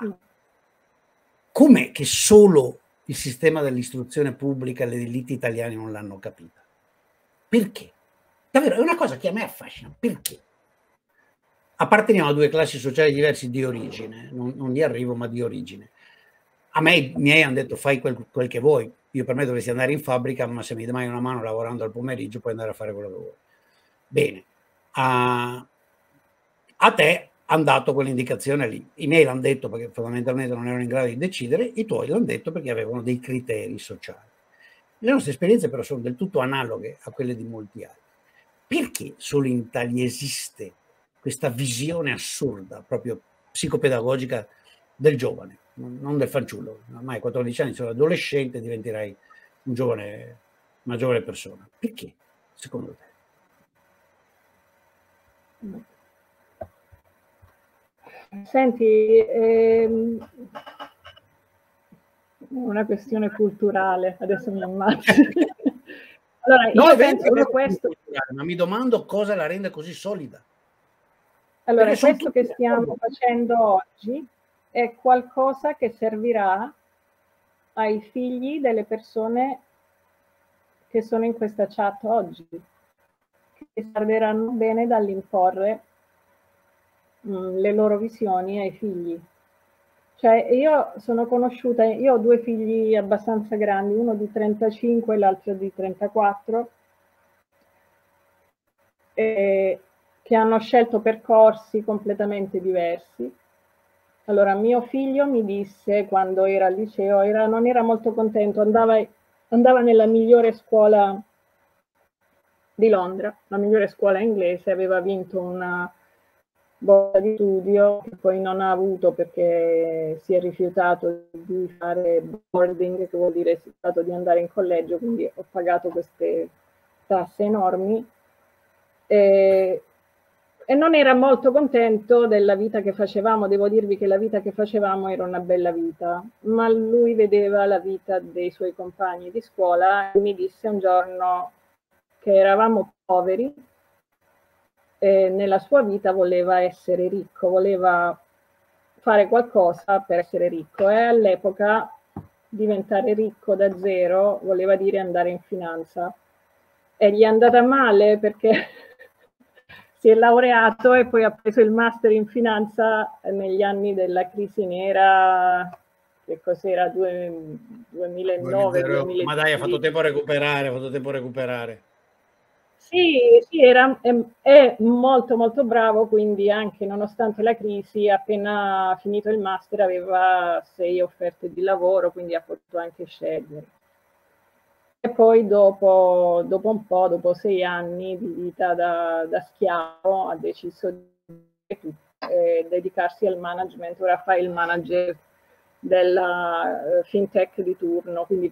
com'è che solo il sistema dell'istruzione pubblica e le elite italiane non l'hanno capita? Perché? Davvero, è una cosa che a me affascina. Perché? Apparteniamo a due classi sociali diverse di origine, non di arrivo, ma di origine. A me i miei hanno detto fai quel che vuoi. Io per me dovresti andare in fabbrica, ma se mi dai una mano lavorando al pomeriggio puoi andare a fare quello che vuoi. Bene. A te hanno dato quell'indicazione lì. I miei l'hanno detto perché fondamentalmente non erano in grado di decidere, i tuoi l'hanno detto perché avevano dei criteri sociali. Le nostre esperienze però sono del tutto analoghe a quelle di molti altri. Perché solo in Italia esiste questa visione assurda, proprio psicopedagogica, del giovane, non del fanciullo? Ormai a 14 anni sono adolescente, diventerai una giovane persona. Perché, secondo te? Senti, una questione culturale, adesso mi immagino. Allora, io penso che questo... Ma mi domando cosa la rende così solida. Allora, questo che stiamo facendo oggi è qualcosa che servirà ai figli delle persone che sono in questa chat oggi, che serviranno bene dall'imporre le loro visioni ai figli. Cioè, io sono conosciuta, io ho due figli abbastanza grandi, uno di 35 e l'altro di 34, che hanno scelto percorsi completamente diversi. Allora, mio figlio mi disse, quando era al liceo, non era molto contento, andava nella migliore scuola di Londra, la migliore scuola inglese, aveva vinto una borsa di studio che poi non ha avuto perché si è rifiutato di fare boarding, che vuol dire si è rifiutato di andare in collegio, quindi ho pagato queste tasse enormi e non era molto contento della vita che facevamo. Devo dirvi che la vita che facevamo era una bella vita, ma lui vedeva la vita dei suoi compagni di scuola e mi disse un giorno che eravamo poveri e nella sua vita voleva essere ricco, voleva fare qualcosa per essere ricco, e all'epoca diventare ricco da zero voleva dire andare in finanza, e gli è andata male perché si è laureato e poi ha preso il master in finanza negli anni della crisi nera, che cos'era, 2009, 2010. Ma dai, ha fatto tempo a recuperare. Sì, è molto molto bravo, quindi anche nonostante la crisi, appena finito il master aveva 6 offerte di lavoro, quindi ha potuto anche scegliere. E poi dopo un po', dopo 6 anni di vita da schiavo, ha deciso di dedicarsi al management. Ora fa il manager della fintech di turno, quindi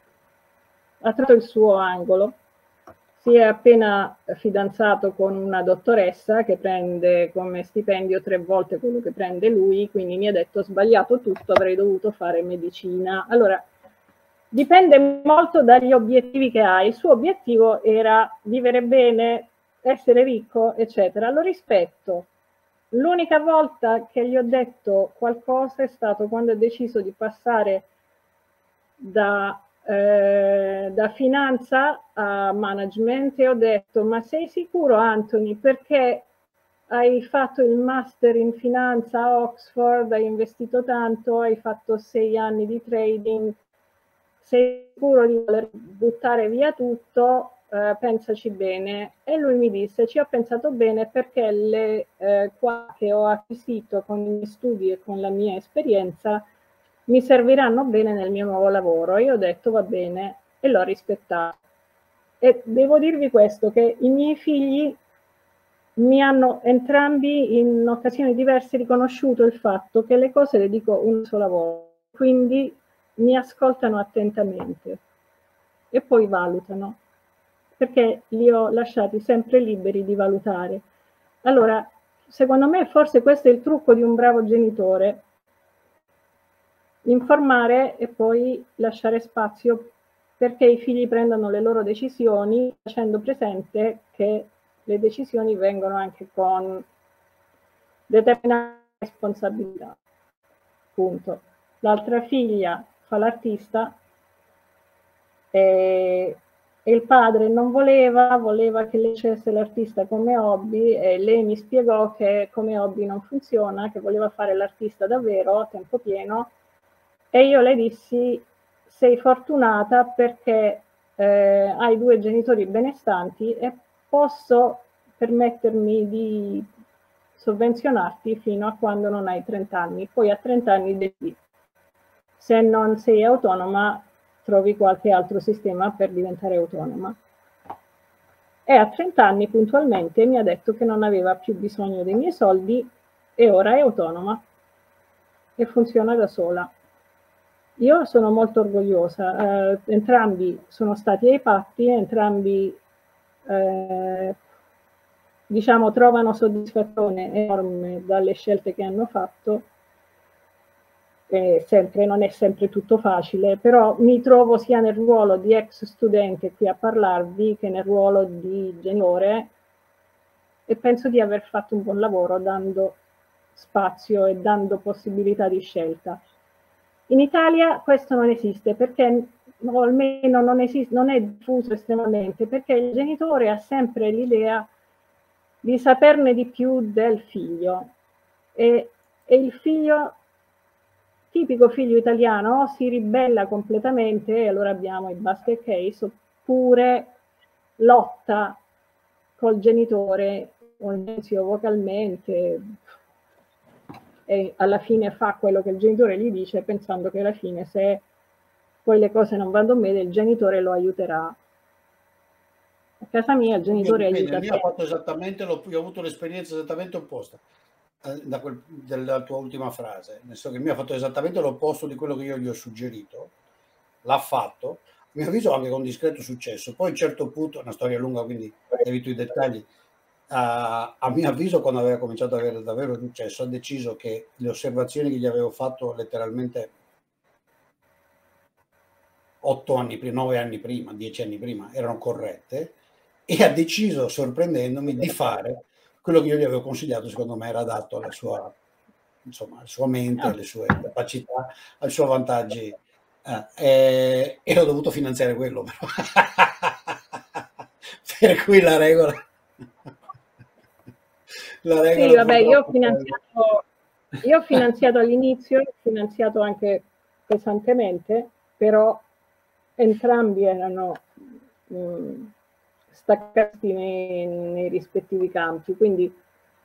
ha trovato il suo angolo. Si è appena fidanzato con una dottoressa che prende come stipendio 3 volte quello che prende lui, quindi mi ha detto: ho sbagliato tutto, avrei dovuto fare medicina. Allora, dipende molto dagli obiettivi che hai. Il suo obiettivo era vivere bene, essere ricco, eccetera. Lo rispetto. L'unica volta che gli ho detto qualcosa è stato quando ha deciso di passare da finanza a management e ho detto: ma sei sicuro, Anthony, perché hai fatto il master in finanza a Oxford, hai investito tanto, hai fatto 6 anni di trading, sei sicuro di voler buttare via tutto? Pensaci bene. E lui mi disse: ci ho pensato bene, perché le qua che ho acquisito con i miei studi e con la mia esperienza mi serviranno bene nel mio nuovo lavoro. Io ho detto: va bene, e l'ho rispettato. E devo dirvi questo, che i miei figli mi hanno entrambi in occasioni diverse riconosciuto il fatto che le cose le dico una sola volta, quindi mi ascoltano attentamente e poi valutano, perché li ho lasciati sempre liberi di valutare. Allora, secondo me forse questo è il trucco di un bravo genitore: informare e poi lasciare spazio perché i figli prendano le loro decisioni, facendo presente che le decisioni vengono anche con determinate responsabilità. Punto. L'altra figlia fa l'artista e il padre non voleva che lei facesse l'artista come hobby, e lei mi spiegò che come hobby non funziona, che voleva fare l'artista davvero a tempo pieno, e io le dissi: sei fortunata perché hai 2 genitori benestanti e posso permettermi di sovvenzionarti fino a quando non hai 30 anni, poi a 30 anni decidi. Se non sei autonoma, trovi qualche altro sistema per diventare autonoma. E a 30 anni puntualmente mi ha detto che non aveva più bisogno dei miei soldi e ora è autonoma e funziona da sola. Io sono molto orgogliosa, entrambi sono stati ai patti, entrambi diciamo trovano soddisfazione enorme dalle scelte che hanno fatto. Sempre, non è sempre tutto facile, però mi trovo sia nel ruolo di ex studente qui a parlarvi che nel ruolo di genitore, e penso di aver fatto un buon lavoro dando spazio e dando possibilità di scelta. In Italia questo non esiste, perché o almeno non è diffuso estremamente, perché il genitore ha sempre l'idea di saperne di più del figlio, e il figlio, tipico figlio italiano, si ribella completamente e allora abbiamo i basket case, oppure lotta col genitore o vocalmente e alla fine fa quello che il genitore gli dice, pensando che alla fine, se poi le cose non vanno bene, il genitore lo aiuterà. A casa mia il genitore aiuta. Io ho fatto esattamente io ho avuto l'esperienza esattamente opposta della tua ultima frase, nel senso che mi ha fatto esattamente l'opposto di quello che io gli ho suggerito, l'ha fatto, a mio avviso anche con discreto successo. Poi a un certo punto, è una storia lunga quindi evito i dettagli, a mio avviso quando aveva cominciato ad avere davvero successo ha deciso che le osservazioni che gli avevo fatto letteralmente 8 anni prima, 9 anni prima, 10 anni prima erano corrette, e ha deciso, sorprendendomi, di fare quello che io gli avevo consigliato. Secondo me era adatto alla sua, insomma, alla sua mente, alle sue capacità, ai suoi vantaggi, e ho dovuto finanziare quello però. Per cui la regola sì, vabbè, io ho finanziato all'inizio, ho finanziato anche pesantemente, però entrambi erano staccati nei rispettivi campi, quindi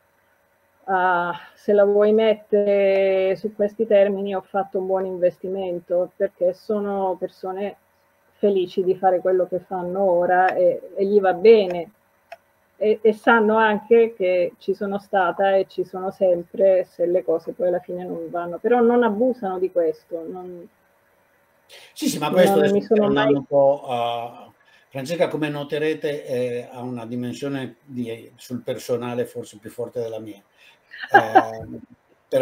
se la vuoi mettere su questi termini, ho fatto un buon investimento, perché sono persone felici di fare quello che fanno ora e gli va bene, e sanno anche che ci sono stata e ci sono sempre se le cose poi alla fine non vanno, però non abusano di questo. Sì, ma questo è andando un po' Francesca, come noterete, ha una dimensione sul personale forse più forte della mia. Però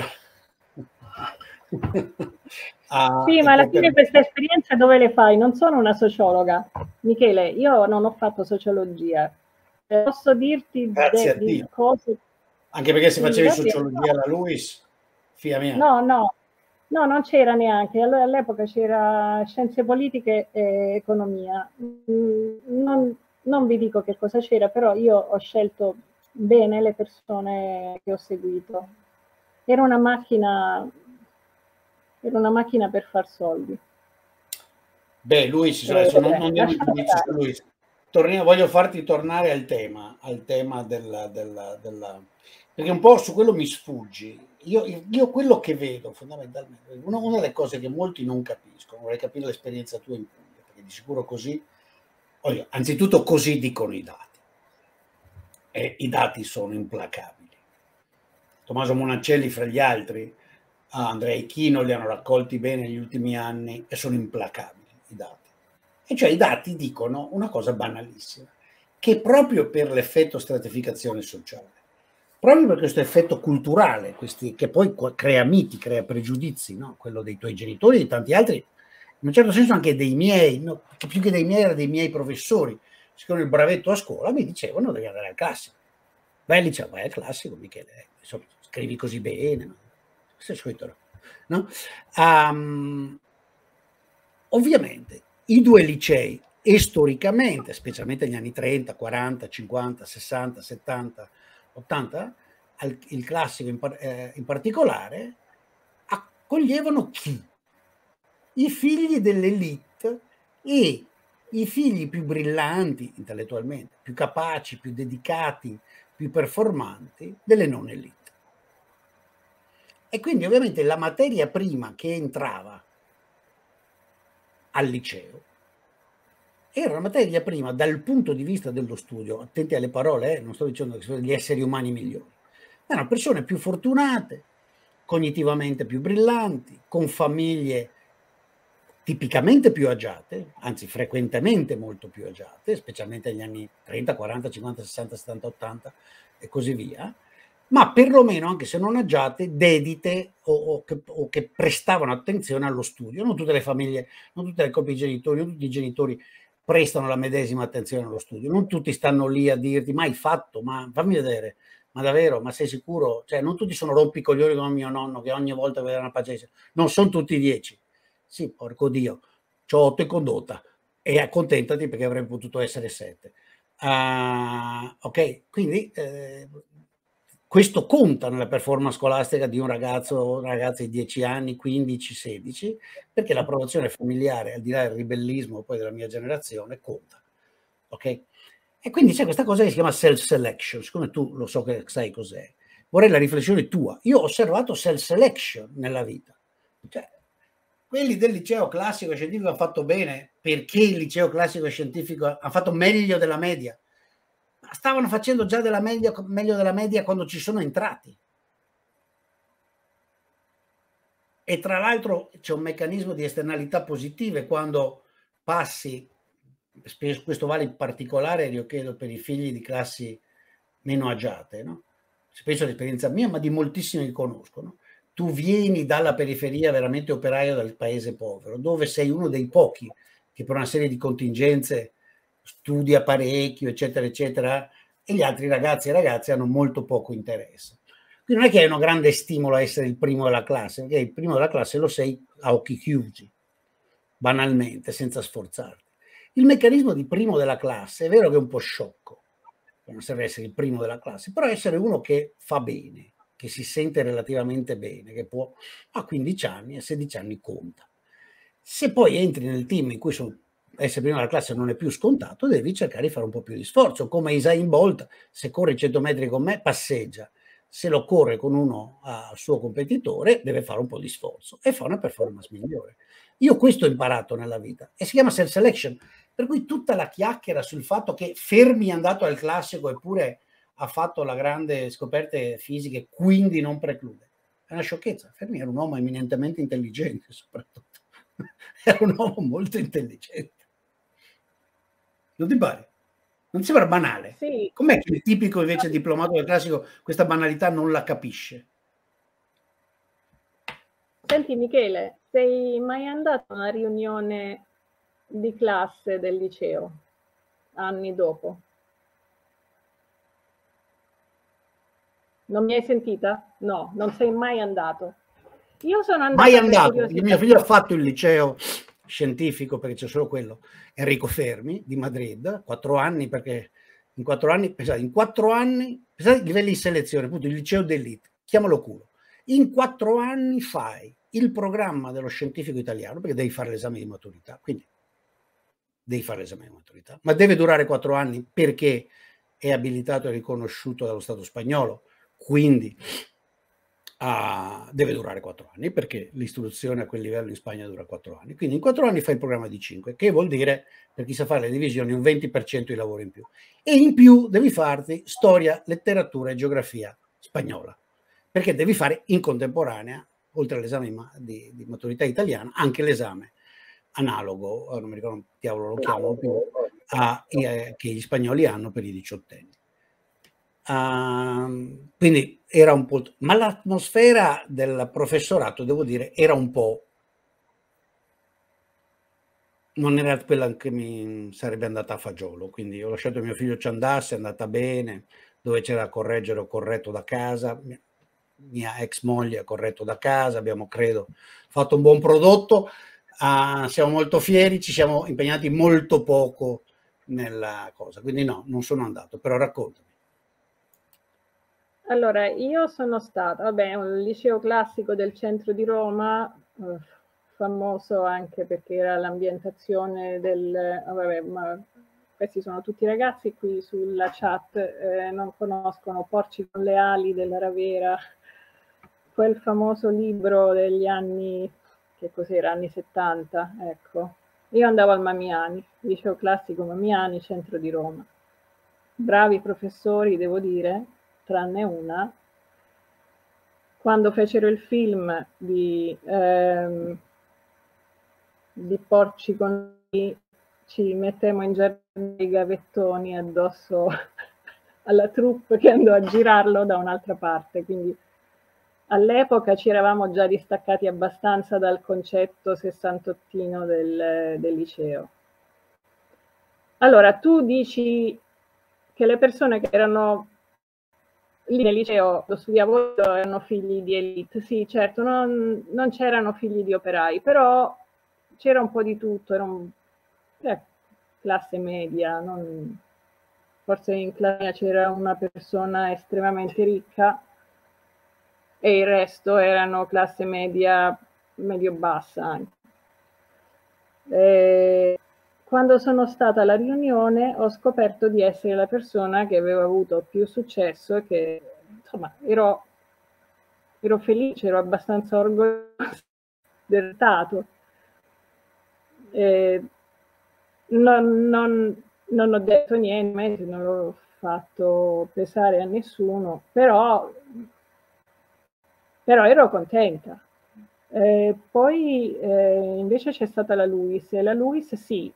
sì, ma alla fine queste esperienze dove le fai? Non sono una sociologa, Michele, io non ho fatto sociologia, posso dirti di cose. Anche perché se facevi sociologia alla LUISS, figlia mia. No, No, non c'era neanche. All'epoca c'era scienze politiche e economia. Non vi dico che cosa c'era, però io ho scelto bene le persone che ho seguito. Era una macchina per far soldi. Beh, Luis, adesso non diamo un giudizio su Luis. Voglio farti tornare al tema della perché un po' su quello mi sfuggi. Io quello che vedo fondamentalmente, una delle cose che molti non capiscono, vorrei capire l'esperienza tua in Puglia, perché di sicuro così, anzitutto così dicono i dati, e i dati sono implacabili. Tommaso Monaccelli fra gli altri, Andrea Ichino li hanno raccolti bene negli ultimi anni e sono implacabili i dati. E cioè i dati dicono una cosa banalissima, che proprio per l'effetto stratificazione sociale, proprio per questo effetto culturale, che poi crea miti, crea pregiudizi, no? Quello dei tuoi genitori e di tanti altri, in un certo senso anche dei miei, no? Che più che dei miei, era dei miei professori, siccome il bravetto a scuola mi dicevano devi andare al classico. Vai al liceo, vai al classico, Michele, insomma, scrivi così bene, no? Sei scritto, no? Ovviamente i due licei, e storicamente, specialmente negli anni 30, 40, 50, 60, 70, 80, il classico in particolare, accoglievano chi? I figli dell'elite e i figli più brillanti intellettualmente, più capaci, più dedicati, più performanti delle non elite. E quindi ovviamente la materia prima che entrava al liceo era una materia prima dal punto di vista dello studio, attenti alle parole, non sto dicendo che sono gli esseri umani migliori, erano persone più fortunate, cognitivamente più brillanti, con famiglie tipicamente più agiate, anzi frequentemente molto più agiate, specialmente negli anni 30, 40, 50, 60, 70, 80 e così via, ma perlomeno, anche se non agiate, dedite o che prestavano attenzione allo studio. Non tutte le famiglie, non tutte le coppie di genitori, non tutti i genitori prestano la medesima attenzione allo studio, non tutti stanno lì a dirti ma hai fatto, ma fammi vedere, ma davvero, ma sei sicuro? Cioè non tutti sono rompicoglioni come mio nonno che ogni volta vede una pagina, non sono tutti 10. Sì, porco Dio, c'ho 8 in condotta e accontentati perché avrebbe potuto essere 7. Ok, quindi questo conta nella performance scolastica di un ragazzo o una ragazza di 10 anni, 15, 16, perché l'approvazione familiare, al di là del ribellismo poi della mia generazione, conta. Ok? E quindi c'è questa cosa che si chiama self-selection, siccome tu lo so che sai cos'è. Vorrei la riflessione tua. Io ho osservato self-selection nella vita. Cioè, quelli del liceo classico e scientifico hanno fatto bene perché il liceo classico e scientifico ha fatto meglio della media. Stavano facendo già meglio della media quando ci sono entrati. E tra l'altro c'è un meccanismo di esternalità positive quando passi, questo vale in particolare, io credo, per i figli di classi meno agiate, no? Penso all'esperienza mia, ma di moltissimi che conoscono. Tu vieni dalla periferia veramente operaio del paese povero, dove sei uno dei pochi che per una serie di contingenze studia parecchio, eccetera, eccetera, e gli altri ragazzi e ragazze hanno molto poco interesse. Quindi non è che hai un grande stimolo a essere il primo della classe, perché il primo della classe lo sei a occhi chiusi, banalmente, senza sforzarti. Il meccanismo di primo della classe è vero che è un po' sciocco, non serve essere il primo della classe, però essere uno che fa bene, che si sente relativamente bene, che può a 15 anni e 16 anni conta. Se poi entri nel team in cui essere primo della classe non è più scontato, devi cercare di fare un po' più di sforzo, come Usain Bolt, se corre 100 metri con me, passeggia. Se lo corre con uno al suo competitore, deve fare un po' di sforzo e fa una performance migliore. Io questo ho imparato nella vita e si chiama self-selection, per cui tutta la chiacchiera sul fatto che Fermi è andato al classico eppure ha fatto la grande scoperte fisiche, quindi non preclude. È una sciocchezza. Fermi era un uomo eminentemente intelligente, soprattutto. Era un uomo molto intelligente. Non ti pare? Non ti sembra banale? Sì. Com'è che il tipico invece diplomato del classico questa banalità non la capisce? Senti Michele, sei mai andato a una riunione di classe del liceo anni dopo? Non mi hai sentita? No, non sei mai andato. Io sono andata mai andato. Il mio figlio ha fatto il liceo scientifico, perché c'è solo quello, Enrico Fermi di Madrid, 4 anni, perché in 4 anni, pensate, pensate ai livelli di selezione, appunto il liceo d'elite, chiamalo culo. In 4 anni fai il programma dello scientifico italiano, perché devi fare l'esame di maturità, quindi devi fare l'esame di maturità, ma deve durare 4 anni perché è abilitato e riconosciuto dallo Stato spagnolo, quindi deve durare 4 anni, perché l'istruzione a quel livello in Spagna dura 4 anni. Quindi in 4 anni fai il programma di 5, che vuol dire, per chi sa fare le divisioni, un 20% di lavoro in più. E in più devi farti storia, letteratura e geografia spagnola, perché devi fare in contemporanea, oltre all'esame di maturità italiana, anche l'esame analogo, non mi ricordo come diavolo lo chiamano più, che gli spagnoli hanno per i diciottenni. Quindi era un po', ma l'atmosfera del professorato, devo dire, era un po', non era quella che mi sarebbe andata a fagiolo, quindi ho lasciato mio figlio ci andasse, è andata bene, dove c'era da correggere ho corretto da casa, mia ex moglie ha corretto da casa, abbiamo credo fatto un buon prodotto, siamo molto fieri, ci siamo impegnati molto poco nella cosa, quindi no, non sono andato, però raccontami. Allora, io sono stata, vabbè, un liceo classico del centro di Roma, famoso anche perché era l'ambientazione del, vabbè, ma questi sono tutti ragazzi qui sulla chat, non conoscono Porci con le ali della Ravera, quel famoso libro degli anni, che cos'era, anni 70, ecco. Io andavo al Mamiani, liceo classico Mamiani, centro di Roma. Bravi professori, devo dire, tranne una. Quando fecero il film di Porci con ci mettemmo in giardino i gavettoni addosso alla troupe che andò a girarlo da un'altra parte, quindi all'epoca ci eravamo già distaccati abbastanza dal concetto sessantottino del liceo. Allora, tu dici che le persone che erano lì nel liceo, lo studiavo, erano figli di elite. Sì, certo, non c'erano figli di operai, però c'era un po' di tutto, era classe media, forse in classe c'era una persona estremamente ricca e il resto erano classe media, medio-bassa anche. Quando sono stata alla riunione ho scoperto di essere la persona che aveva avuto più successo e che, insomma, ero felice, ero abbastanza orgogliosa del risultato. Non ho detto niente, non l'ho fatto pesare a nessuno, però ero contenta. Poi invece c'è stata la Luis, e la Luis sì,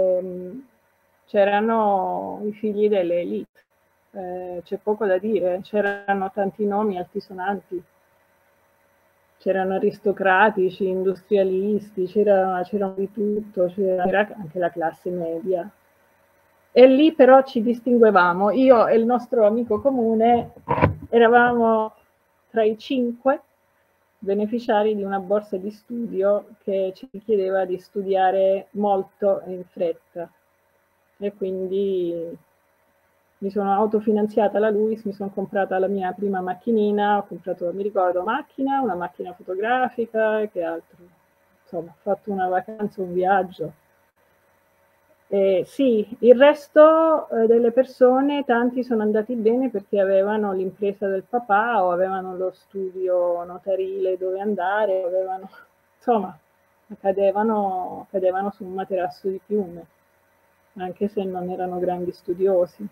c'erano i figli delle elite, c'è poco da dire, c'erano tanti nomi altisonanti, c'erano aristocratici, industrialisti, c'era di tutto, c'era anche la classe media. E lì però ci distinguevamo, io e il nostro amico comune eravamo tra i 5 beneficiari di una borsa di studio che ci chiedeva di studiare molto in fretta, e quindi mi sono autofinanziata la Luis, mi sono comprata la mia prima macchinina, ho comprato, mi ricordo, una macchina fotografica, che altro, insomma, ho fatto una vacanza, un viaggio. Sì, il resto delle persone, tanti sono andati bene perché avevano l'impresa del papà o avevano lo studio notarile dove andare, avevano, insomma, cadevano su un materasso di piume, anche se non erano grandi studiosi.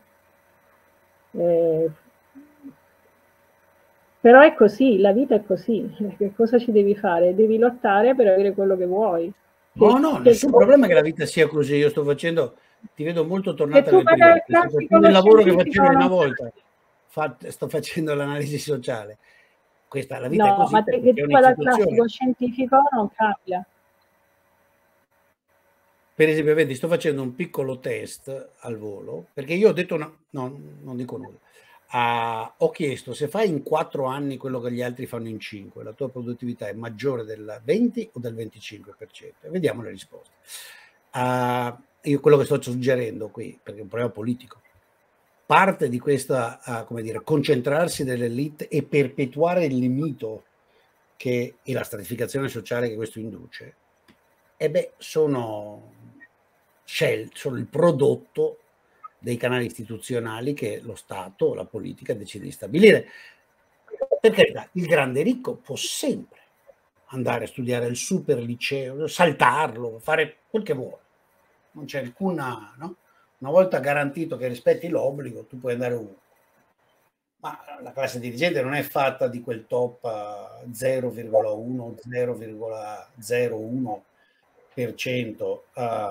Però è così, la vita è così, che cosa ci devi fare? Devi lottare per avere quello che vuoi. No, nessun problema che la vita sia così, io sto facendo, ti vedo molto tornata nel privato, sto facendo il lavoro che facevi una volta, sto facendo l'analisi sociale. La vita è così, ma che tu vada al classico scientifico non cambia. Per esempio, vedi, sto facendo un piccolo test al volo, perché io ho detto, no, non dico nulla, ho chiesto se fai in 4 anni quello che gli altri fanno in 5, la tua produttività è maggiore del 20 o del 25%? E vediamo le risposte. Io quello che sto suggerendo qui, perché è un problema politico, parte di questa, come dire, concentrarsi dell'elite e perpetuare il mito e la stratificazione sociale che questo induce, sono il prodotto dei canali istituzionali che lo Stato, la politica decide di stabilire. Per carità, il grande ricco può sempre andare a studiare il super liceo, saltarlo, fare quel che vuole. Non c'è alcuna, no? Una volta garantito che rispetti l'obbligo, tu puoi andare ovunque. Ma la classe dirigente non è fatta di quel top 0,1, 0,01%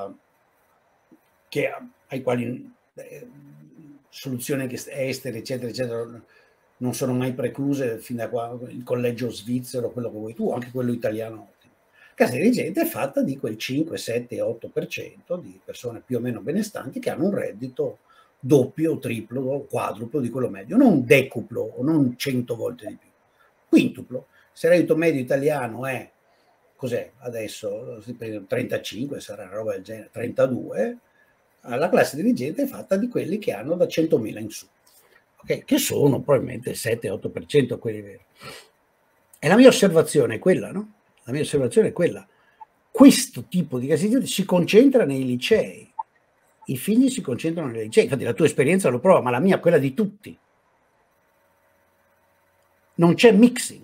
ai quali soluzioni estere, eccetera, eccetera, non sono mai precluse fin da quando il collegio svizzero, quello che vuoi tu, anche quello italiano. La classe dirigente è fatta di quel 5, 7, 8% di persone più o meno benestanti che hanno un reddito doppio, triplo o quadruplo di quello medio, non decuplo o non 100 volte di più, quintuplo. Se il reddito medio italiano è, cos'è adesso, 35, sarà una roba del genere, 32, la classe dirigente è fatta di quelli che hanno da 100.000 in su, okay? Che sono probabilmente il 7-8% quelli veri. E la mia osservazione è quella, no? La mia osservazione è quella. Questo tipo di classe dirigente si concentra nei licei. I figli si concentrano nei licei. Infatti la tua esperienza lo prova, ma la mia è quella di tutti. Non c'è mixing.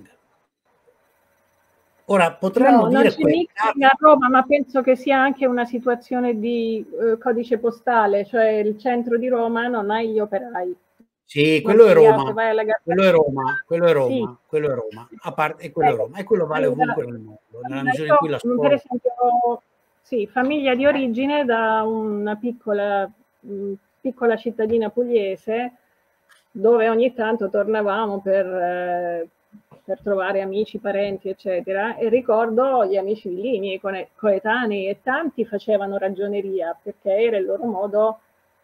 Ora potranno dire non c'è mixing a Roma, ma penso che sia anche una situazione di codice postale, cioè il centro di Roma non ha gli operai. Sì, quello è Roma. Quello è Roma, quello è Roma, sì. Quello è Roma. A parte, quello è Roma. E quello vale ovunque nel mondo. Nella misura in cui la scuola... Per esempio, sì, famiglia di origine da una piccola cittadina pugliese, dove ogni tanto tornavamo per trovare amici, parenti, eccetera, e ricordo gli amici di lì, i miei coetanei, e tanti facevano ragioneria, perché era il loro modo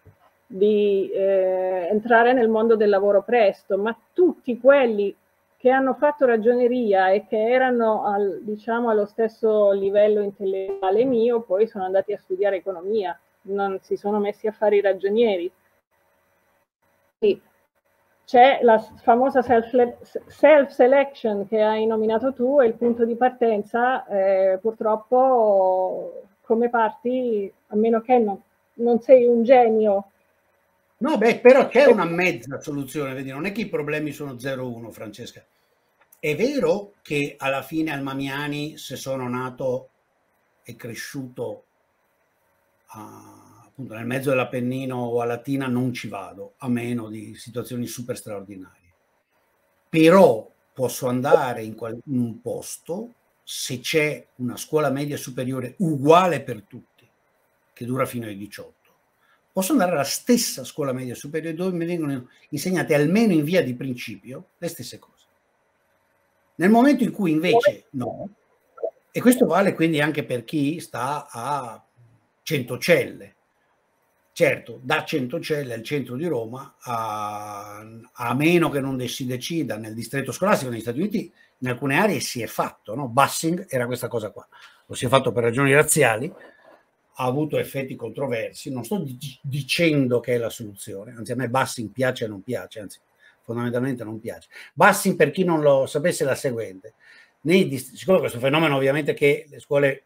di entrare nel mondo del lavoro presto, ma tutti quelli che hanno fatto ragioneria e che erano diciamo allo stesso livello intellettuale mio, poi sono andati a studiare economia, non si sono messi a fare i ragionieri. Sì. C'è la famosa self-selection che hai nominato tu, e il punto di partenza purtroppo come parti, a meno che non sei un genio. No, però c'è una mezza soluzione, vedi, non è che i problemi sono 0-1, Francesca. È vero che alla fine al Mamiani, se sono nato e cresciuto appunto nel mezzo dell'Appennino o a Latina, non ci vado, a meno di situazioni super straordinarie. Però posso andare in un posto, se c'è una scuola media superiore uguale per tutti, che dura fino ai 18, posso andare alla stessa scuola media superiore dove mi vengono insegnate almeno in via di principio le stesse cose. Nel momento in cui invece no, e questo vale quindi anche per chi sta a Centocelle, certo, da Centocelle al centro di Roma, a meno che non si decida nel distretto scolastico negli Stati Uniti, in alcune aree si è fatto, no? Busing era questa cosa qua, lo si è fatto per ragioni razziali, ha avuto effetti controversi, non sto dicendo che è la soluzione, anzi a me busing piace o non piace, anzi fondamentalmente non piace. Busing, per chi non lo sapesse, è la seguente: siccome questo fenomeno ovviamente che le scuole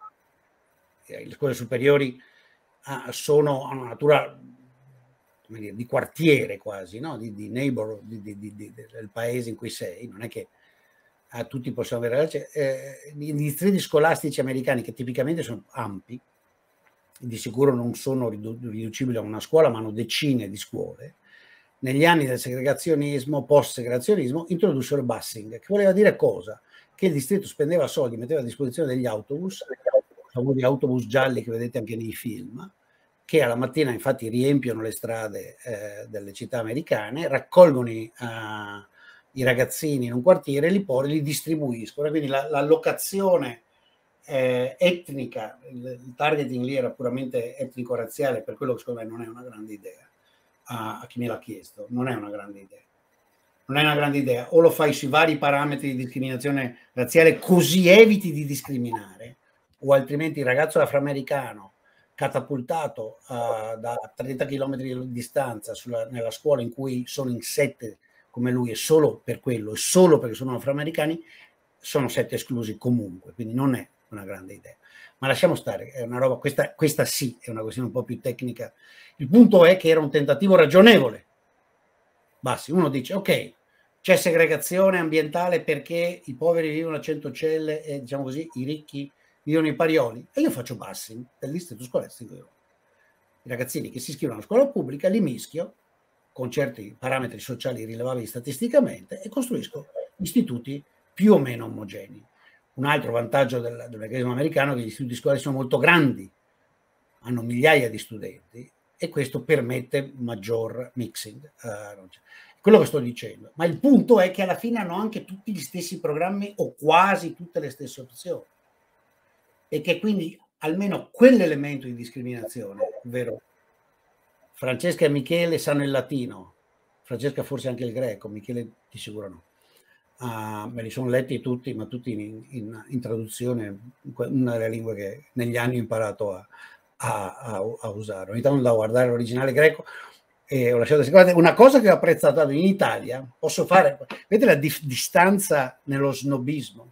superiori hanno una natura, come dire, di quartiere quasi, no? di neighbor del paese in cui sei, non è che tutti possono avere, i distretti scolastici americani, che tipicamente sono ampi, di sicuro non sono riducibili a una scuola, ma hanno decine di scuole. Negli anni del segregazionismo, post-segregazionismo, introdussero il busing, che voleva dire cosa? Che il distretto spendeva soldi, metteva a disposizione degli autobus, i famosi autobus gialli che vedete anche nei film, che alla mattina infatti riempiono le strade delle città americane, raccolgono i ragazzini in un quartiere, li distribuiscono, quindi l'allocazione etnica, il targeting lì era puramente etnico-razziale, per quello che secondo me non è una grande idea. a chi me l'ha chiesto. Non è una grande idea. Non è una grande idea. O lo fai sui vari parametri di discriminazione razziale, così eviti di discriminare, o altrimenti il ragazzo afroamericano catapultato da 30 km di distanza nella scuola in cui sono in 7 come lui, e solo per quello, e solo perché sono afroamericani, sono 7 esclusi comunque, quindi non è una grande idea. Ma lasciamo stare, è una roba, questa sì, è una questione un po' più tecnica. Il punto è che era un tentativo ragionevole. Basti, uno dice, ok, c'è segregazione ambientale perché i poveri vivono a 100 celle e, diciamo così, i ricchi vivono in parioli, e io faccio busing dell'istituto scolastico. I ragazzini che si iscrivono alla scuola pubblica li mischio con certi parametri sociali rilevabili statisticamente e costruisco istituti più o meno omogenei. Un altro vantaggio del meccanismo americano è che gli istituti scolastici sono molto grandi, hanno migliaia di studenti, e questo permette maggior mixing. Quello che sto dicendo. Ma il punto è che alla fine hanno anche tutti gli stessi programmi o quasi tutte le stesse opzioni, e che quindi almeno quell'elemento di discriminazione, ovvero Francesca e Michele sanno il latino, Francesca forse anche il greco, Michele di sicuro no. Me li sono letti tutti, ma tutti in traduzione, una delle lingue che negli anni ho imparato a usare. Ogni tanto andavo a guardare l'originale greco e ho lasciato. Una cosa che ho apprezzato in Italia, posso fare, vedete la distanza nello snobismo,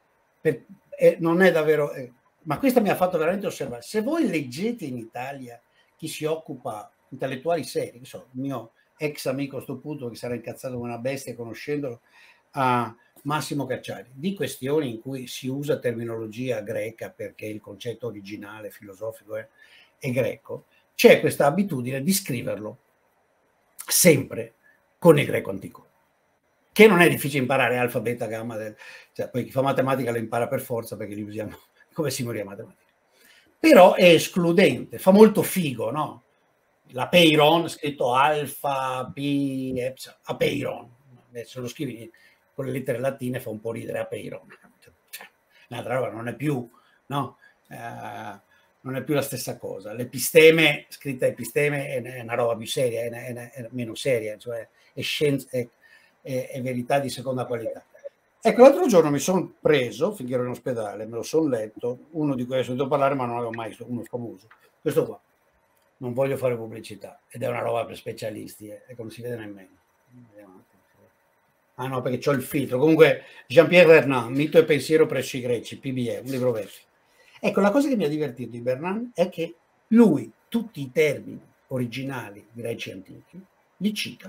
non è davvero, ma questo mi ha fatto veramente osservare. Se voi leggete in Italia chi si occupa, intellettuali seri, che so, il mio ex amico a sto punto, che sarà incazzato come una bestia conoscendolo, a Massimo Cacciari, di questioni in cui si usa terminologia greca perché il concetto originale filosofico è greco, c'è questa abitudine di scriverlo sempre con il greco antico, che non è difficile imparare, alfa, beta, gamma, cioè, poi chi fa matematica lo impara per forza perché li usiamo come simboli a matematica. Però è escludente, fa molto figo, no? La Peyron, scritto alfa, p, epsilon, apeiron, se lo scrivi con le lettere latine fa un po' ridere, apeiron. Cioè, l'altra roba non è più, no? Non è più la stessa cosa. L'episteme, scritta episteme, è una roba più seria, è meno seria, cioè è scienza, è verità di seconda qualità. Ecco, l'altro giorno mi sono preso, finché ero in ospedale, me lo sono letto, uno di cui ho sentito parlare ma non avevo mai visto, uno famoso, questo qua. Non voglio fare pubblicità, ed è una roba per specialisti, e non si vede nemmeno. Ah no, perché c'ho il filtro. Comunque, Jean-Pierre Vernant, Mito e pensiero presso i greci, PBE, un libro vecchio. Ecco, la cosa che mi ha divertito di Vernant è che lui tutti i termini originali greci antichi li cita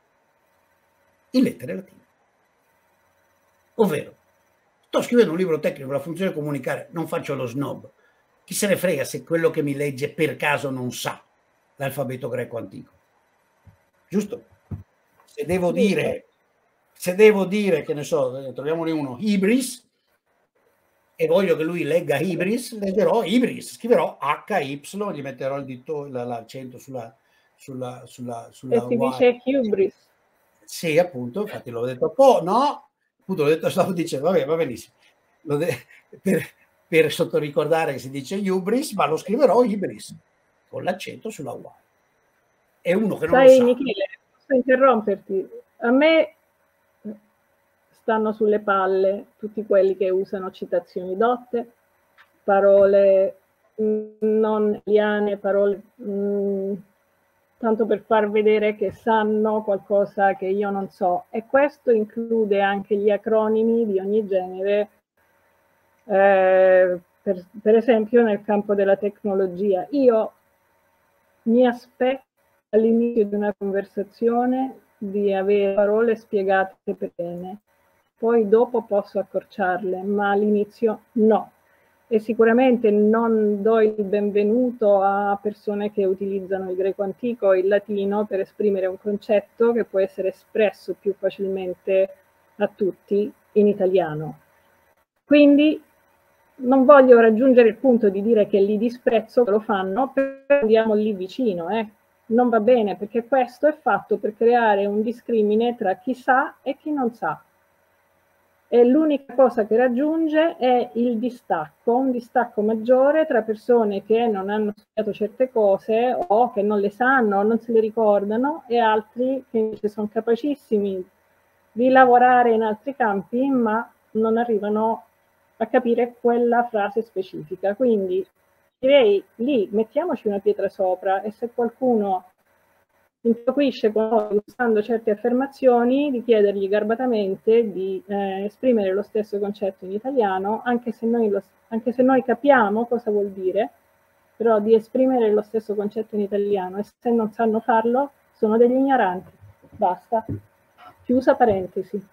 in lettere latine. Ovvero, sto scrivendo un libro tecnico per la funzione comunicare, non faccio lo snob. Chi se ne frega se quello che mi legge per caso non sa l'alfabeto greco antico? Giusto? Se devo dire, che ne so, troviamone uno, Ibris, e voglio che lui legga Ibris, leggerò Ibris, scriverò HY, gli metterò il dito, l'accento sulla e si dice Hubris. Sì, appunto, infatti l'ho detto no, appunto l'ho detto, stavo dicendo, vabbè, va benissimo. Per sottoricordare che si dice Hubris, ma lo scriverò Ibris, con l'accento sulla Y. È uno che non lo sa. Michele, posso interromperti? A me stanno sulle palle tutti quelli che usano citazioni dotte, parole non italiane, parole tanto per far vedere che sanno qualcosa che io non so, e questo include anche gli acronimi di ogni genere, per esempio nel campo della tecnologia. Io mi aspetto all'inizio di una conversazione di avere parole spiegate bene, poi dopo posso accorciarle, ma all'inizio no. E sicuramente non do il benvenuto a persone che utilizzano il greco antico o il latino per esprimere un concetto che può essere espresso più facilmente a tutti in italiano. Quindi non voglio raggiungere il punto di dire che li disprezzo, lo fanno, però andiamo lì vicino, non va bene, perché questo è fatto per creare un discrimine tra chi sa e chi non sa. e l'unica cosa che raggiunge è il distacco, un distacco maggiore tra persone che non hanno studiato certe cose o che non le sanno o non se le ricordano e altri che invece sono capacissimi di lavorare in altri campi ma non arrivano a capire quella frase specifica. Quindi direi lì mettiamoci una pietra sopra e se qualcuno intuisce con noi usando certe affermazioni di chiedergli garbatamente di esprimere lo stesso concetto in italiano, anche se noi capiamo cosa vuol dire, però di esprimere lo stesso concetto in italiano e se non sanno farlo sono degli ignoranti. Basta. Chiusa parentesi.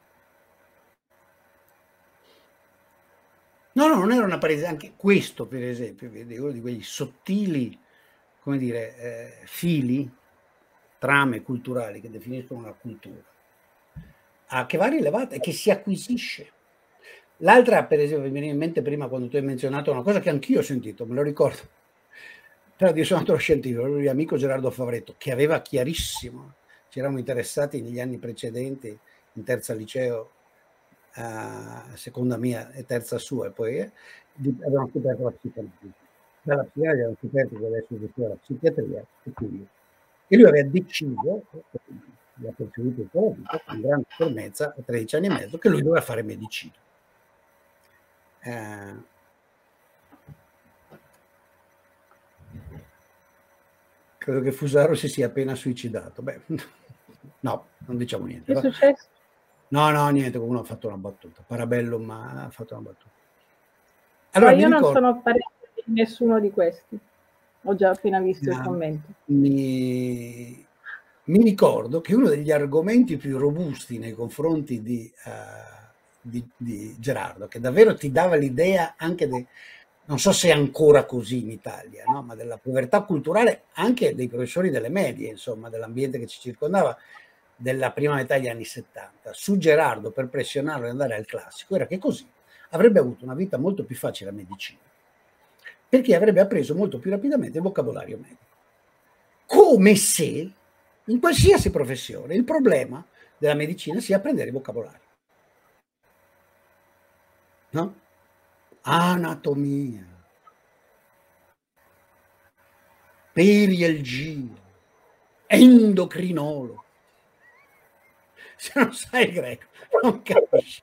No, non era una parentesi, anche questo per esempio, è uno di quegli sottili, come dire, fili, trame culturali che definiscono una cultura, che va rilevata e che si acquisisce. L'altra, per esempio, mi viene in mente prima quando tu hai menzionato una cosa che anch'io ho sentito, me lo ricordo, però io sono andato scientifico, il mio amico Gerardo Favretto, che aveva chiarissimo, ci eravamo interessati negli anni precedenti, in terza liceo, seconda mia e terza sua, e poi avevamo scoperto la psicanalisi. Dalla psicanalisi avevamo scoperto che adesso esisteva la psichiatria, e lui aveva deciso, l'ha percepito il suo vita, con grande fermezza, a 13 anni e mezzo, che lui doveva fare medicina. Credo che Fusaro si sia appena suicidato. Beh, no, non diciamo niente. Che è successo? No, niente, uno ha fatto una battuta. Parabellum, ma ha fatto una battuta. Allora, io non sono parente di nessuno di questi. Ho già appena visto il commento. Mi ricordo che uno degli argomenti più robusti nei confronti di Gerardo, che davvero ti dava l'idea anche non so se è ancora così in Italia, no? Ma della povertà culturale anche dei professori delle medie, insomma, dell'ambiente che ci circondava, della prima metà degli anni 70, su Gerardo per pressionarlo ad andare al classico, era che così avrebbe avuto una vita molto più facile a medicina, perché avrebbe appreso molto più rapidamente il vocabolario medico. Come se in qualsiasi professione il problema della medicina sia apprendere il vocabolario. No? Anatomia, perialgia, endocrinolo. Se non sai il greco, non capisci.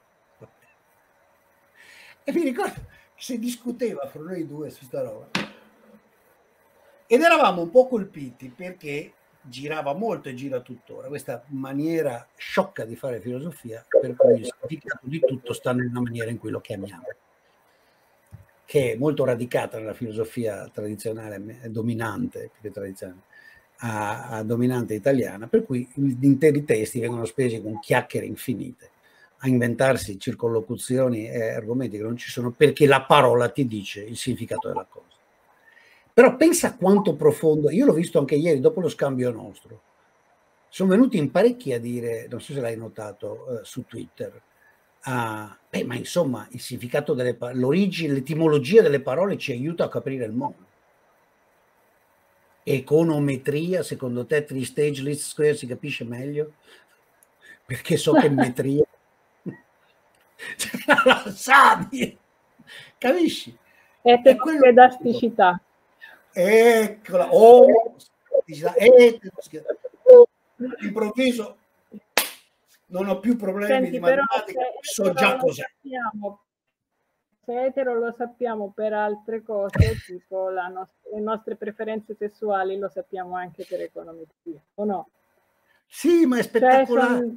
E mi ricordo che si discuteva fra noi due su sta roba. Ed eravamo un po' colpiti perché girava molto e gira tuttora questa maniera sciocca di fare filosofia, per cui il significato di tutto sta nella maniera in cui lo chiamiamo, che è molto radicata nella filosofia tradizionale, dominante, più che tradizionale, dominante italiana, per cui gli interi testi vengono spesi con chiacchiere infinite, a inventarsi circonlocuzioni e argomenti che non ci sono, perché la parola ti dice il significato della cosa. Però pensa quanto profondo, io l'ho visto anche ieri dopo lo scambio nostro, sono venuti in parecchi a dire, non so se l'hai notato su Twitter, ma insomma il significato delle parole, l'origine, l'etimologia delle parole ci aiuta a capire il mondo. Econometria, secondo te 3 stage least square si capisce meglio? Perché so che metria lo sapi, capisci? È quello pedasticità. Eccola, improvviso non ho più problemi di matematica, so già cos'è. Se etero lo sappiamo per altre cose, tipo le nostre preferenze sessuali, lo sappiamo anche per econometria, o no? Sì, ma è spettacolare.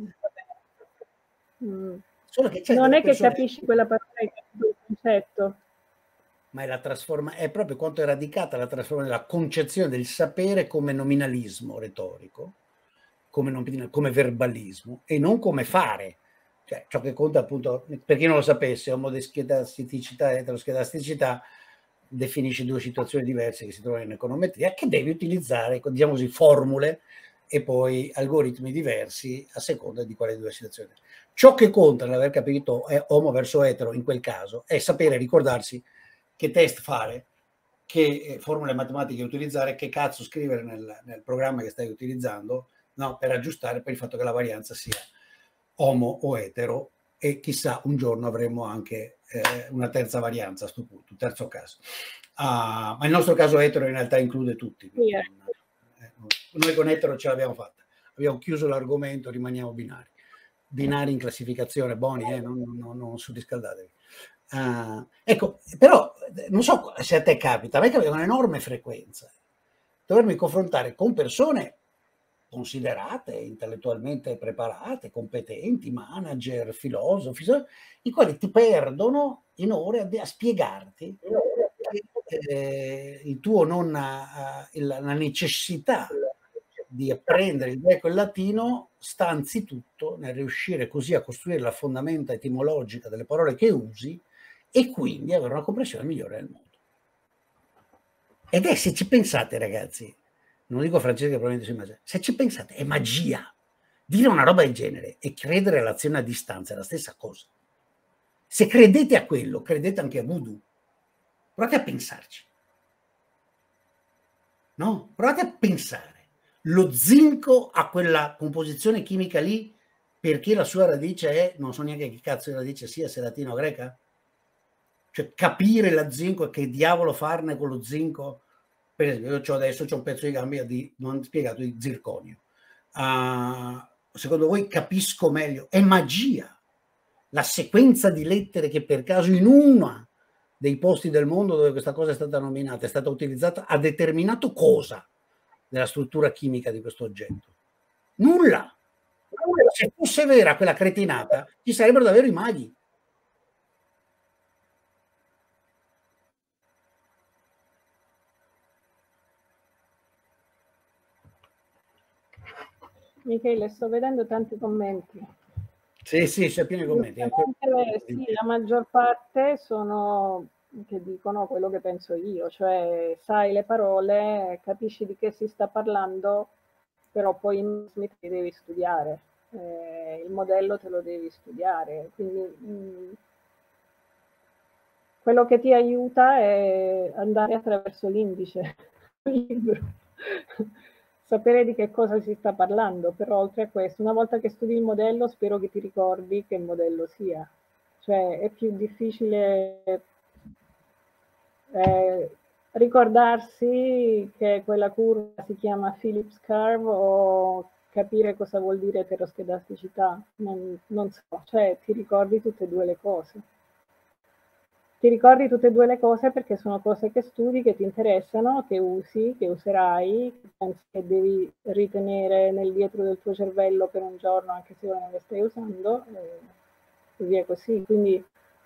Solo che non è che capisci quella parola, quel concetto. Ma è proprio quanto è radicata la trasformazione della concezione del sapere come nominalismo retorico, come verbalismo, e non come fare. Cioè, ciò che conta, appunto, per chi non lo sapesse, omodeschiedasticità e eteroschiedasticità definisce due situazioni diverse che si trovano in econometria, che devi utilizzare, diciamo così, formule e poi algoritmi diversi a seconda di quale due situazioni. Ciò che conta nell'aver capito è homo verso etero in quel caso è sapere ricordarsi che test fare, che formule matematiche utilizzare, che cazzo scrivere nel programma che stai utilizzando, no, per aggiustare per il fatto che la varianza sia homo o etero e chissà un giorno avremo anche una terza varianza a questo punto, un terzo caso. Ma il nostro caso etero in realtà include tutti. Yeah. Noi con etero ce l'abbiamo fatta, abbiamo chiuso l'argomento, rimaniamo binari. Binari in classificazione, buoni, non surriscaldatevi. Ecco, però non so se a te capita, a me capita con enorme frequenza dovermi confrontare con persone considerate, intellettualmente preparate, competenti, manager, filosofi, i quali ti perdono in ore a spiegarti che il tuo la necessità di apprendere il greco e il latino sta anzitutto nel riuscire così a costruire la fondamenta etimologica delle parole che usi e quindi avere una comprensione migliore del mondo. Ed è, se ci pensate ragazzi, non dico francese che probabilmente si immagina, se ci pensate è magia. Dire una roba del genere e credere all'azione a distanza è la stessa cosa. Se credete a quello, credete anche a voodoo. Provate a pensarci. No? Provate a pensare. Lo zinco ha quella composizione chimica lì perché la sua radice è, non so neanche che cazzo di radice sia, se latina o greca. Cioè capire la zinco e che diavolo farne con lo zinco. Per esempio, io adesso c'ho un pezzo di gamba non spiegato, di zirconio. Secondo voi capisco meglio? È magia. La sequenza di lettere che per caso in uno dei posti del mondo dove questa cosa è stata nominata, è stata utilizzata, ha determinato cosa nella struttura chimica di questo oggetto? Nulla. Se fosse vera quella cretinata, ci sarebbero davvero i maghi. Michele, sto vedendo tanti commenti. Sì, c'è pieno di commenti. Sì, la maggior parte sono che dicono quello che penso io, cioè sai le parole, capisci di che si sta parlando, però poi li devi studiare, il modello te lo devi studiare, quindi quello che ti aiuta è andare attraverso l'indice del libro. Sapere di che cosa si sta parlando, però oltre a questo, una volta che studi il modello, spero che ti ricordi che modello sia. Cioè è più difficile ricordarsi che quella curva si chiama Phillips Curve o capire cosa vuol dire eteroskedasticità. Non so, cioè ti ricordi tutte e due le cose. Ti ricordi tutte e due le cose perché sono cose che studi, che ti interessano, che usi, che userai, che pensi che devi ritenere nel dietro del tuo cervello per un giorno anche se ora non le stai usando e via così. Quindi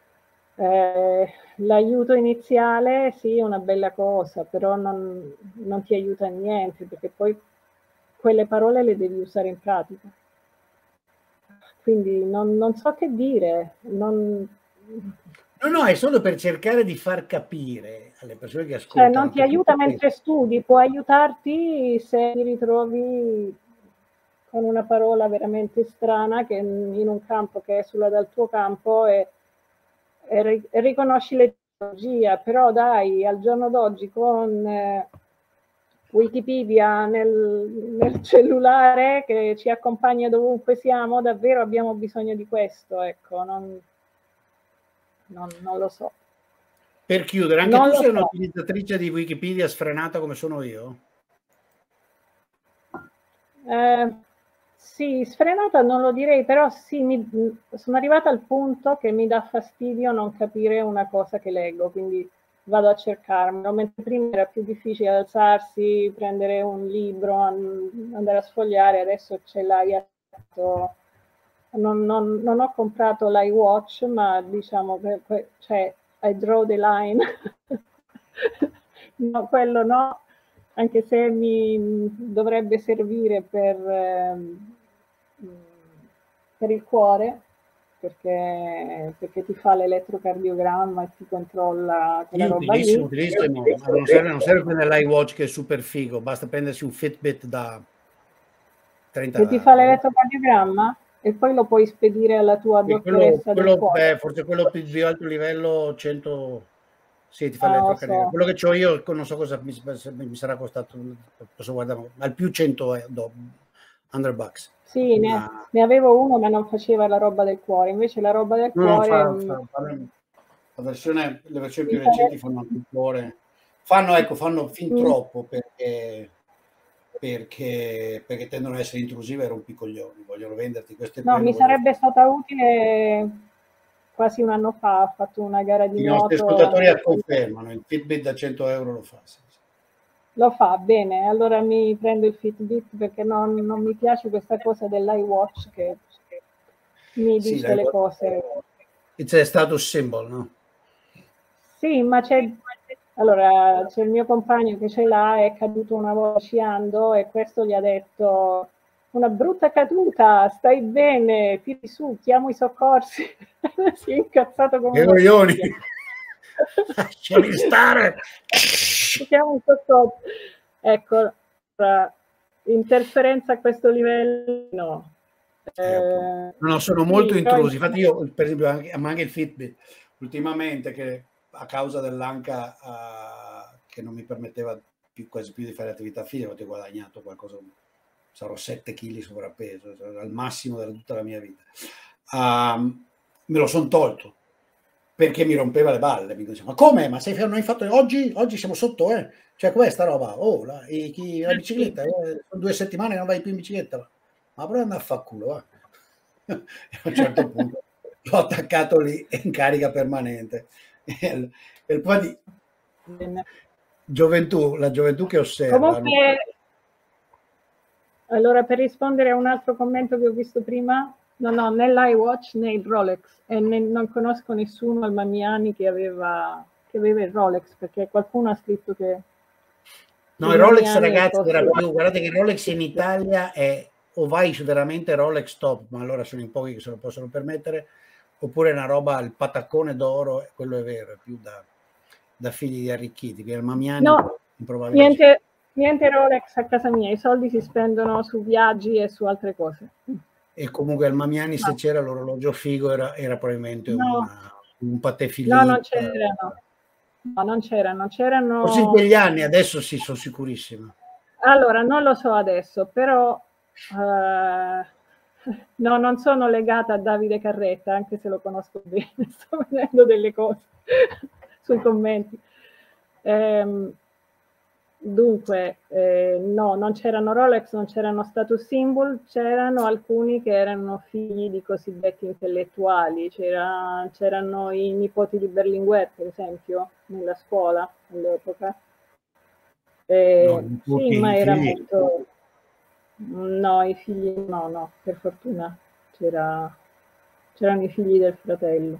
l'aiuto iniziale sì è una bella cosa, però non ti aiuta a niente perché poi quelle parole le devi usare in pratica. Quindi non so che dire, No, è solo per cercare di far capire alle persone che ascoltano. Cioè non ti aiuta mentre studi, può aiutarti se ti ritrovi con una parola veramente strana che in un campo che esula dal tuo campo e riconosci l'etimologia, però dai, al giorno d'oggi con Wikipedia nel cellulare che ci accompagna dovunque siamo, davvero abbiamo bisogno di questo, ecco, non lo so. Per chiudere, anche tu sei un'utilizzatrice di Wikipedia sfrenata come sono io? Sì, sfrenata non lo direi, però sì, sono arrivata al punto che mi dà fastidio non capire una cosa che leggo, quindi vado a cercarmelo, mentre prima era più difficile alzarsi, prendere un libro, andare a sfogliare, adesso ce l'hai atto. Non ho comprato l'iWatch, ma diciamo che cioè, I draw the line. No, quello no, anche se mi dovrebbe servire per il cuore, perché ti fa l'elettrocardiogramma e ti controlla quella roba lì. Utilissimo. Non serve prendere l'iWatch che è super figo, basta prendersi un Fitbit da 30 che ti fa l'elettrocardiogramma e poi lo puoi spedire alla tua dottoressa del cuore. Forse quello più alto livello 100. Sì, ti fa l'elettrocardiogramma. Quello che ho io non so cosa mi sarà costato, posso guardare, ma al più 100 dopo. 100 bucks. Sì, ne avevo uno, ma non faceva la roba del cuore. Invece la roba del cuore... le versioni più recenti fanno anche il cuore. Fanno fin troppo perché tendono ad essere intrusive e rompicoglioni. Vogliono venderti queste No, mi sarebbe stata utile quasi un anno fa. Ho fatto una gara di nuoto. I nostri ascoltatori confermano, il Fitbit da 100 euro lo fa. Sì. Lo fa, bene, allora mi prendo il Fitbit perché non mi piace questa cosa dell'iWatch che mi dice le cose. It's a status symbol, no? Sì, ma c'è il mio compagno che ce l'ha, è caduto una volta sciando e questo gli ha detto: una brutta caduta, stai bene, tiri su, chiamo i soccorsi. Si è incazzato come una coglioni. Lasciami stare. Chiamo i soccorsi. Ecco, interferenza a questo livello no. No, sono molto intrusi. Infatti io, per esempio, anche il Fitbit, ultimamente, che a causa dell'anca che non mi permetteva quasi più di fare attività fisica, ho guadagnato qualcosa, sarò 7 kg sovrappeso, al massimo della tutta la mia vita. Me lo sono tolto perché mi rompeva le balle. Mi diceva: ma come? Ma non hai fatto oggi? Oggi siamo sotto, cioè questa roba, la bicicletta, sono 2 settimane che non vai più in bicicletta, ma però andare a fa culo, va. E a un certo punto l'ho attaccato lì in carica permanente. E poi di gioventù, la gioventù che osserva. Comunque, allora, per rispondere a un altro commento che ho visto prima, no, né l'iWatch né il Rolex, e non conosco nessuno al Mamiani che aveva il Rolex, perché qualcuno ha scritto che... No, il Rolex, ragazzi, era più... Guardate che il Rolex in Italia è o vai veramente Rolex top, ma allora sono in pochi che se lo possono permettere, oppure una roba, il pataccone d'oro, quello è vero, è più da figli di arricchiti, che il Mamiani no, niente Rolex a casa mia, i soldi si spendono su viaggi e su altre cose. E comunque al Mamiani, se c'era l'orologio figo, era probabilmente un Patek Philippe. No, non c'erano. No, non c'erano. Forse in quegli anni, adesso sì, sono sicurissimo. Allora, non lo so adesso, però no, non sono legata a Davide Carretta, anche se lo conosco bene, sto vedendo delle cose sui commenti. Dunque, no, non c'erano Rolex, non c'erano status symbol, c'erano alcuni che erano figli di cosiddetti intellettuali, c'erano i nipoti di Berlinguer, per esempio, nella scuola all'epoca. Sì, ma era molto... No, i figli no, per fortuna c'erano i figli del fratello.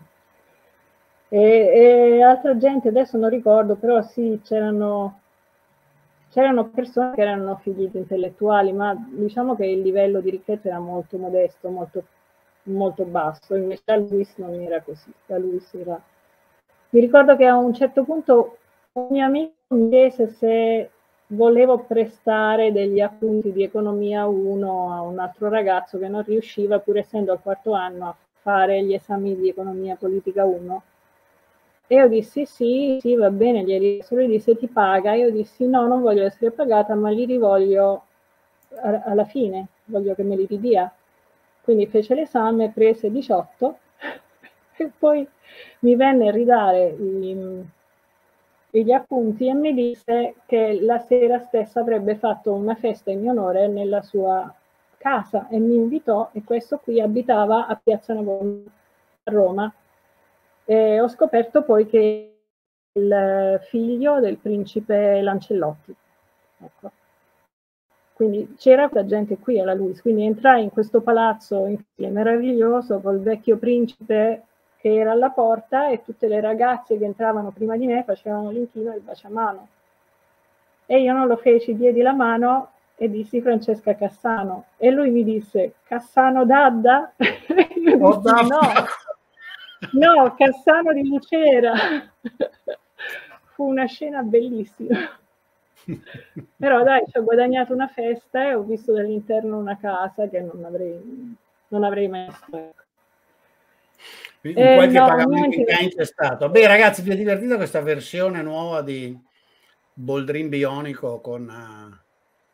E altra gente, adesso non ricordo, però sì, c'erano persone che erano figli di intellettuali, ma diciamo che il livello di ricchezza era molto modesto, molto, molto basso. Invece da Luis non era così. Mi ricordo che a un certo punto un mio amico mi chiese se volevo prestare degli appunti di economia 1 a un altro ragazzo che non riusciva, pur essendo al 4º anno, a fare gli esami di economia politica 1. E io dissi sì, va bene, lui disse ti paga, io dissi no, non voglio essere pagata, ma li rivoglio alla fine, voglio che me li ridia. Quindi fece l'esame, prese 18 e poi mi venne a ridare gli appunti e mi disse che la sera stessa avrebbe fatto una festa in mio onore nella sua casa e mi invitò, e questo qui abitava a Piazza Navona, a Roma. E ho scoperto poi che il figlio del principe Lancellotti. Ecco. Quindi c'era questa gente qui alla Luis, quindi entrai in questo palazzo meraviglioso col vecchio principe che era alla porta e tutte le ragazze che entravano prima di me facevano l'inchino e il baciamano. E io non lo feci, diedi la mano e dissi Francesca Cassano. E lui mi disse, Cassano Dadda? Io dissi, no, Cassano di Lucera. Fu una scena bellissima. Però dai, ci ho guadagnato una festa e ho visto dall'interno una casa che non avrei mai visto. In qualche pagamento in kind c'è stato. Beh, ragazzi, vi è divertita questa versione nuova di Boldrin bionico con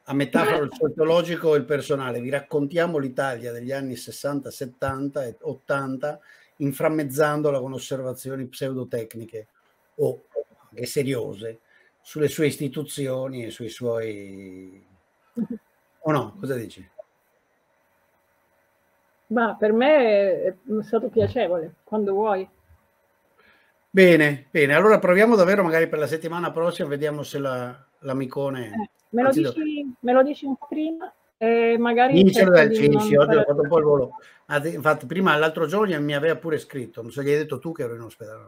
a metafora il sociologico e il personale, vi raccontiamo l'Italia degli anni 60, 70 e 80 inframmezzandola con osservazioni pseudotecniche o anche seriose sulle sue istituzioni e sui suoi... O no? Cosa dici? Ma per me è stato piacevole, quando vuoi. Bene, bene. Allora proviamo davvero magari per la settimana prossima, vediamo se l'amicone... Me lo dici un po' prima e magari... Sì, oggi ho fatto un po' il volo. Infatti prima, l'altro giorno mi aveva pure scritto, non so, gli hai detto tu che ero in ospedale.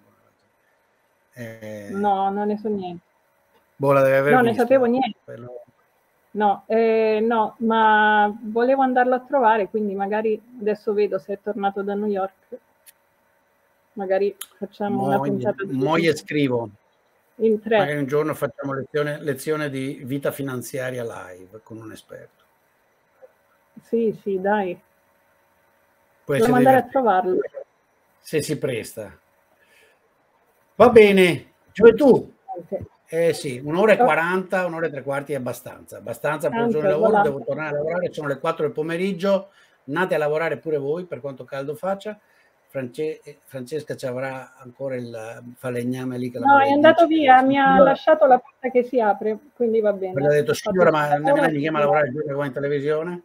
No, non ne so niente. Boh, la deve aver no, visto. Ne sapevo niente. No, no, ma volevo andarlo a trovare, quindi magari adesso vedo se è tornato da New York. Magari facciamo una puntata di... Moglie scrivo. In 3. Magari un giorno facciamo lezione di vita finanziaria live con un esperto. Sì, dai. Dobbiamo andare a trovarlo. Se si presta. Va bene, gioventù. Sì, 1 ora e 40, 1 ora e 3 quarti è abbastanza per il giorno di lavoro, devo tornare a lavorare, sono le 4 del pomeriggio, andate a lavorare pure voi per quanto caldo faccia. Francesca ci avrà ancora il falegname lì che no, è andato via, mi ha lasciato la porta che si apre, quindi va bene. Mi ha detto signora, ma nemmeno mi chiama a lavorare il giorno in televisione.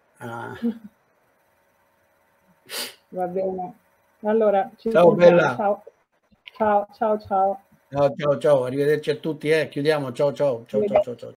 Va bene, allora ci ciao bella, ciao, arrivederci a tutti, chiudiamo, ciao.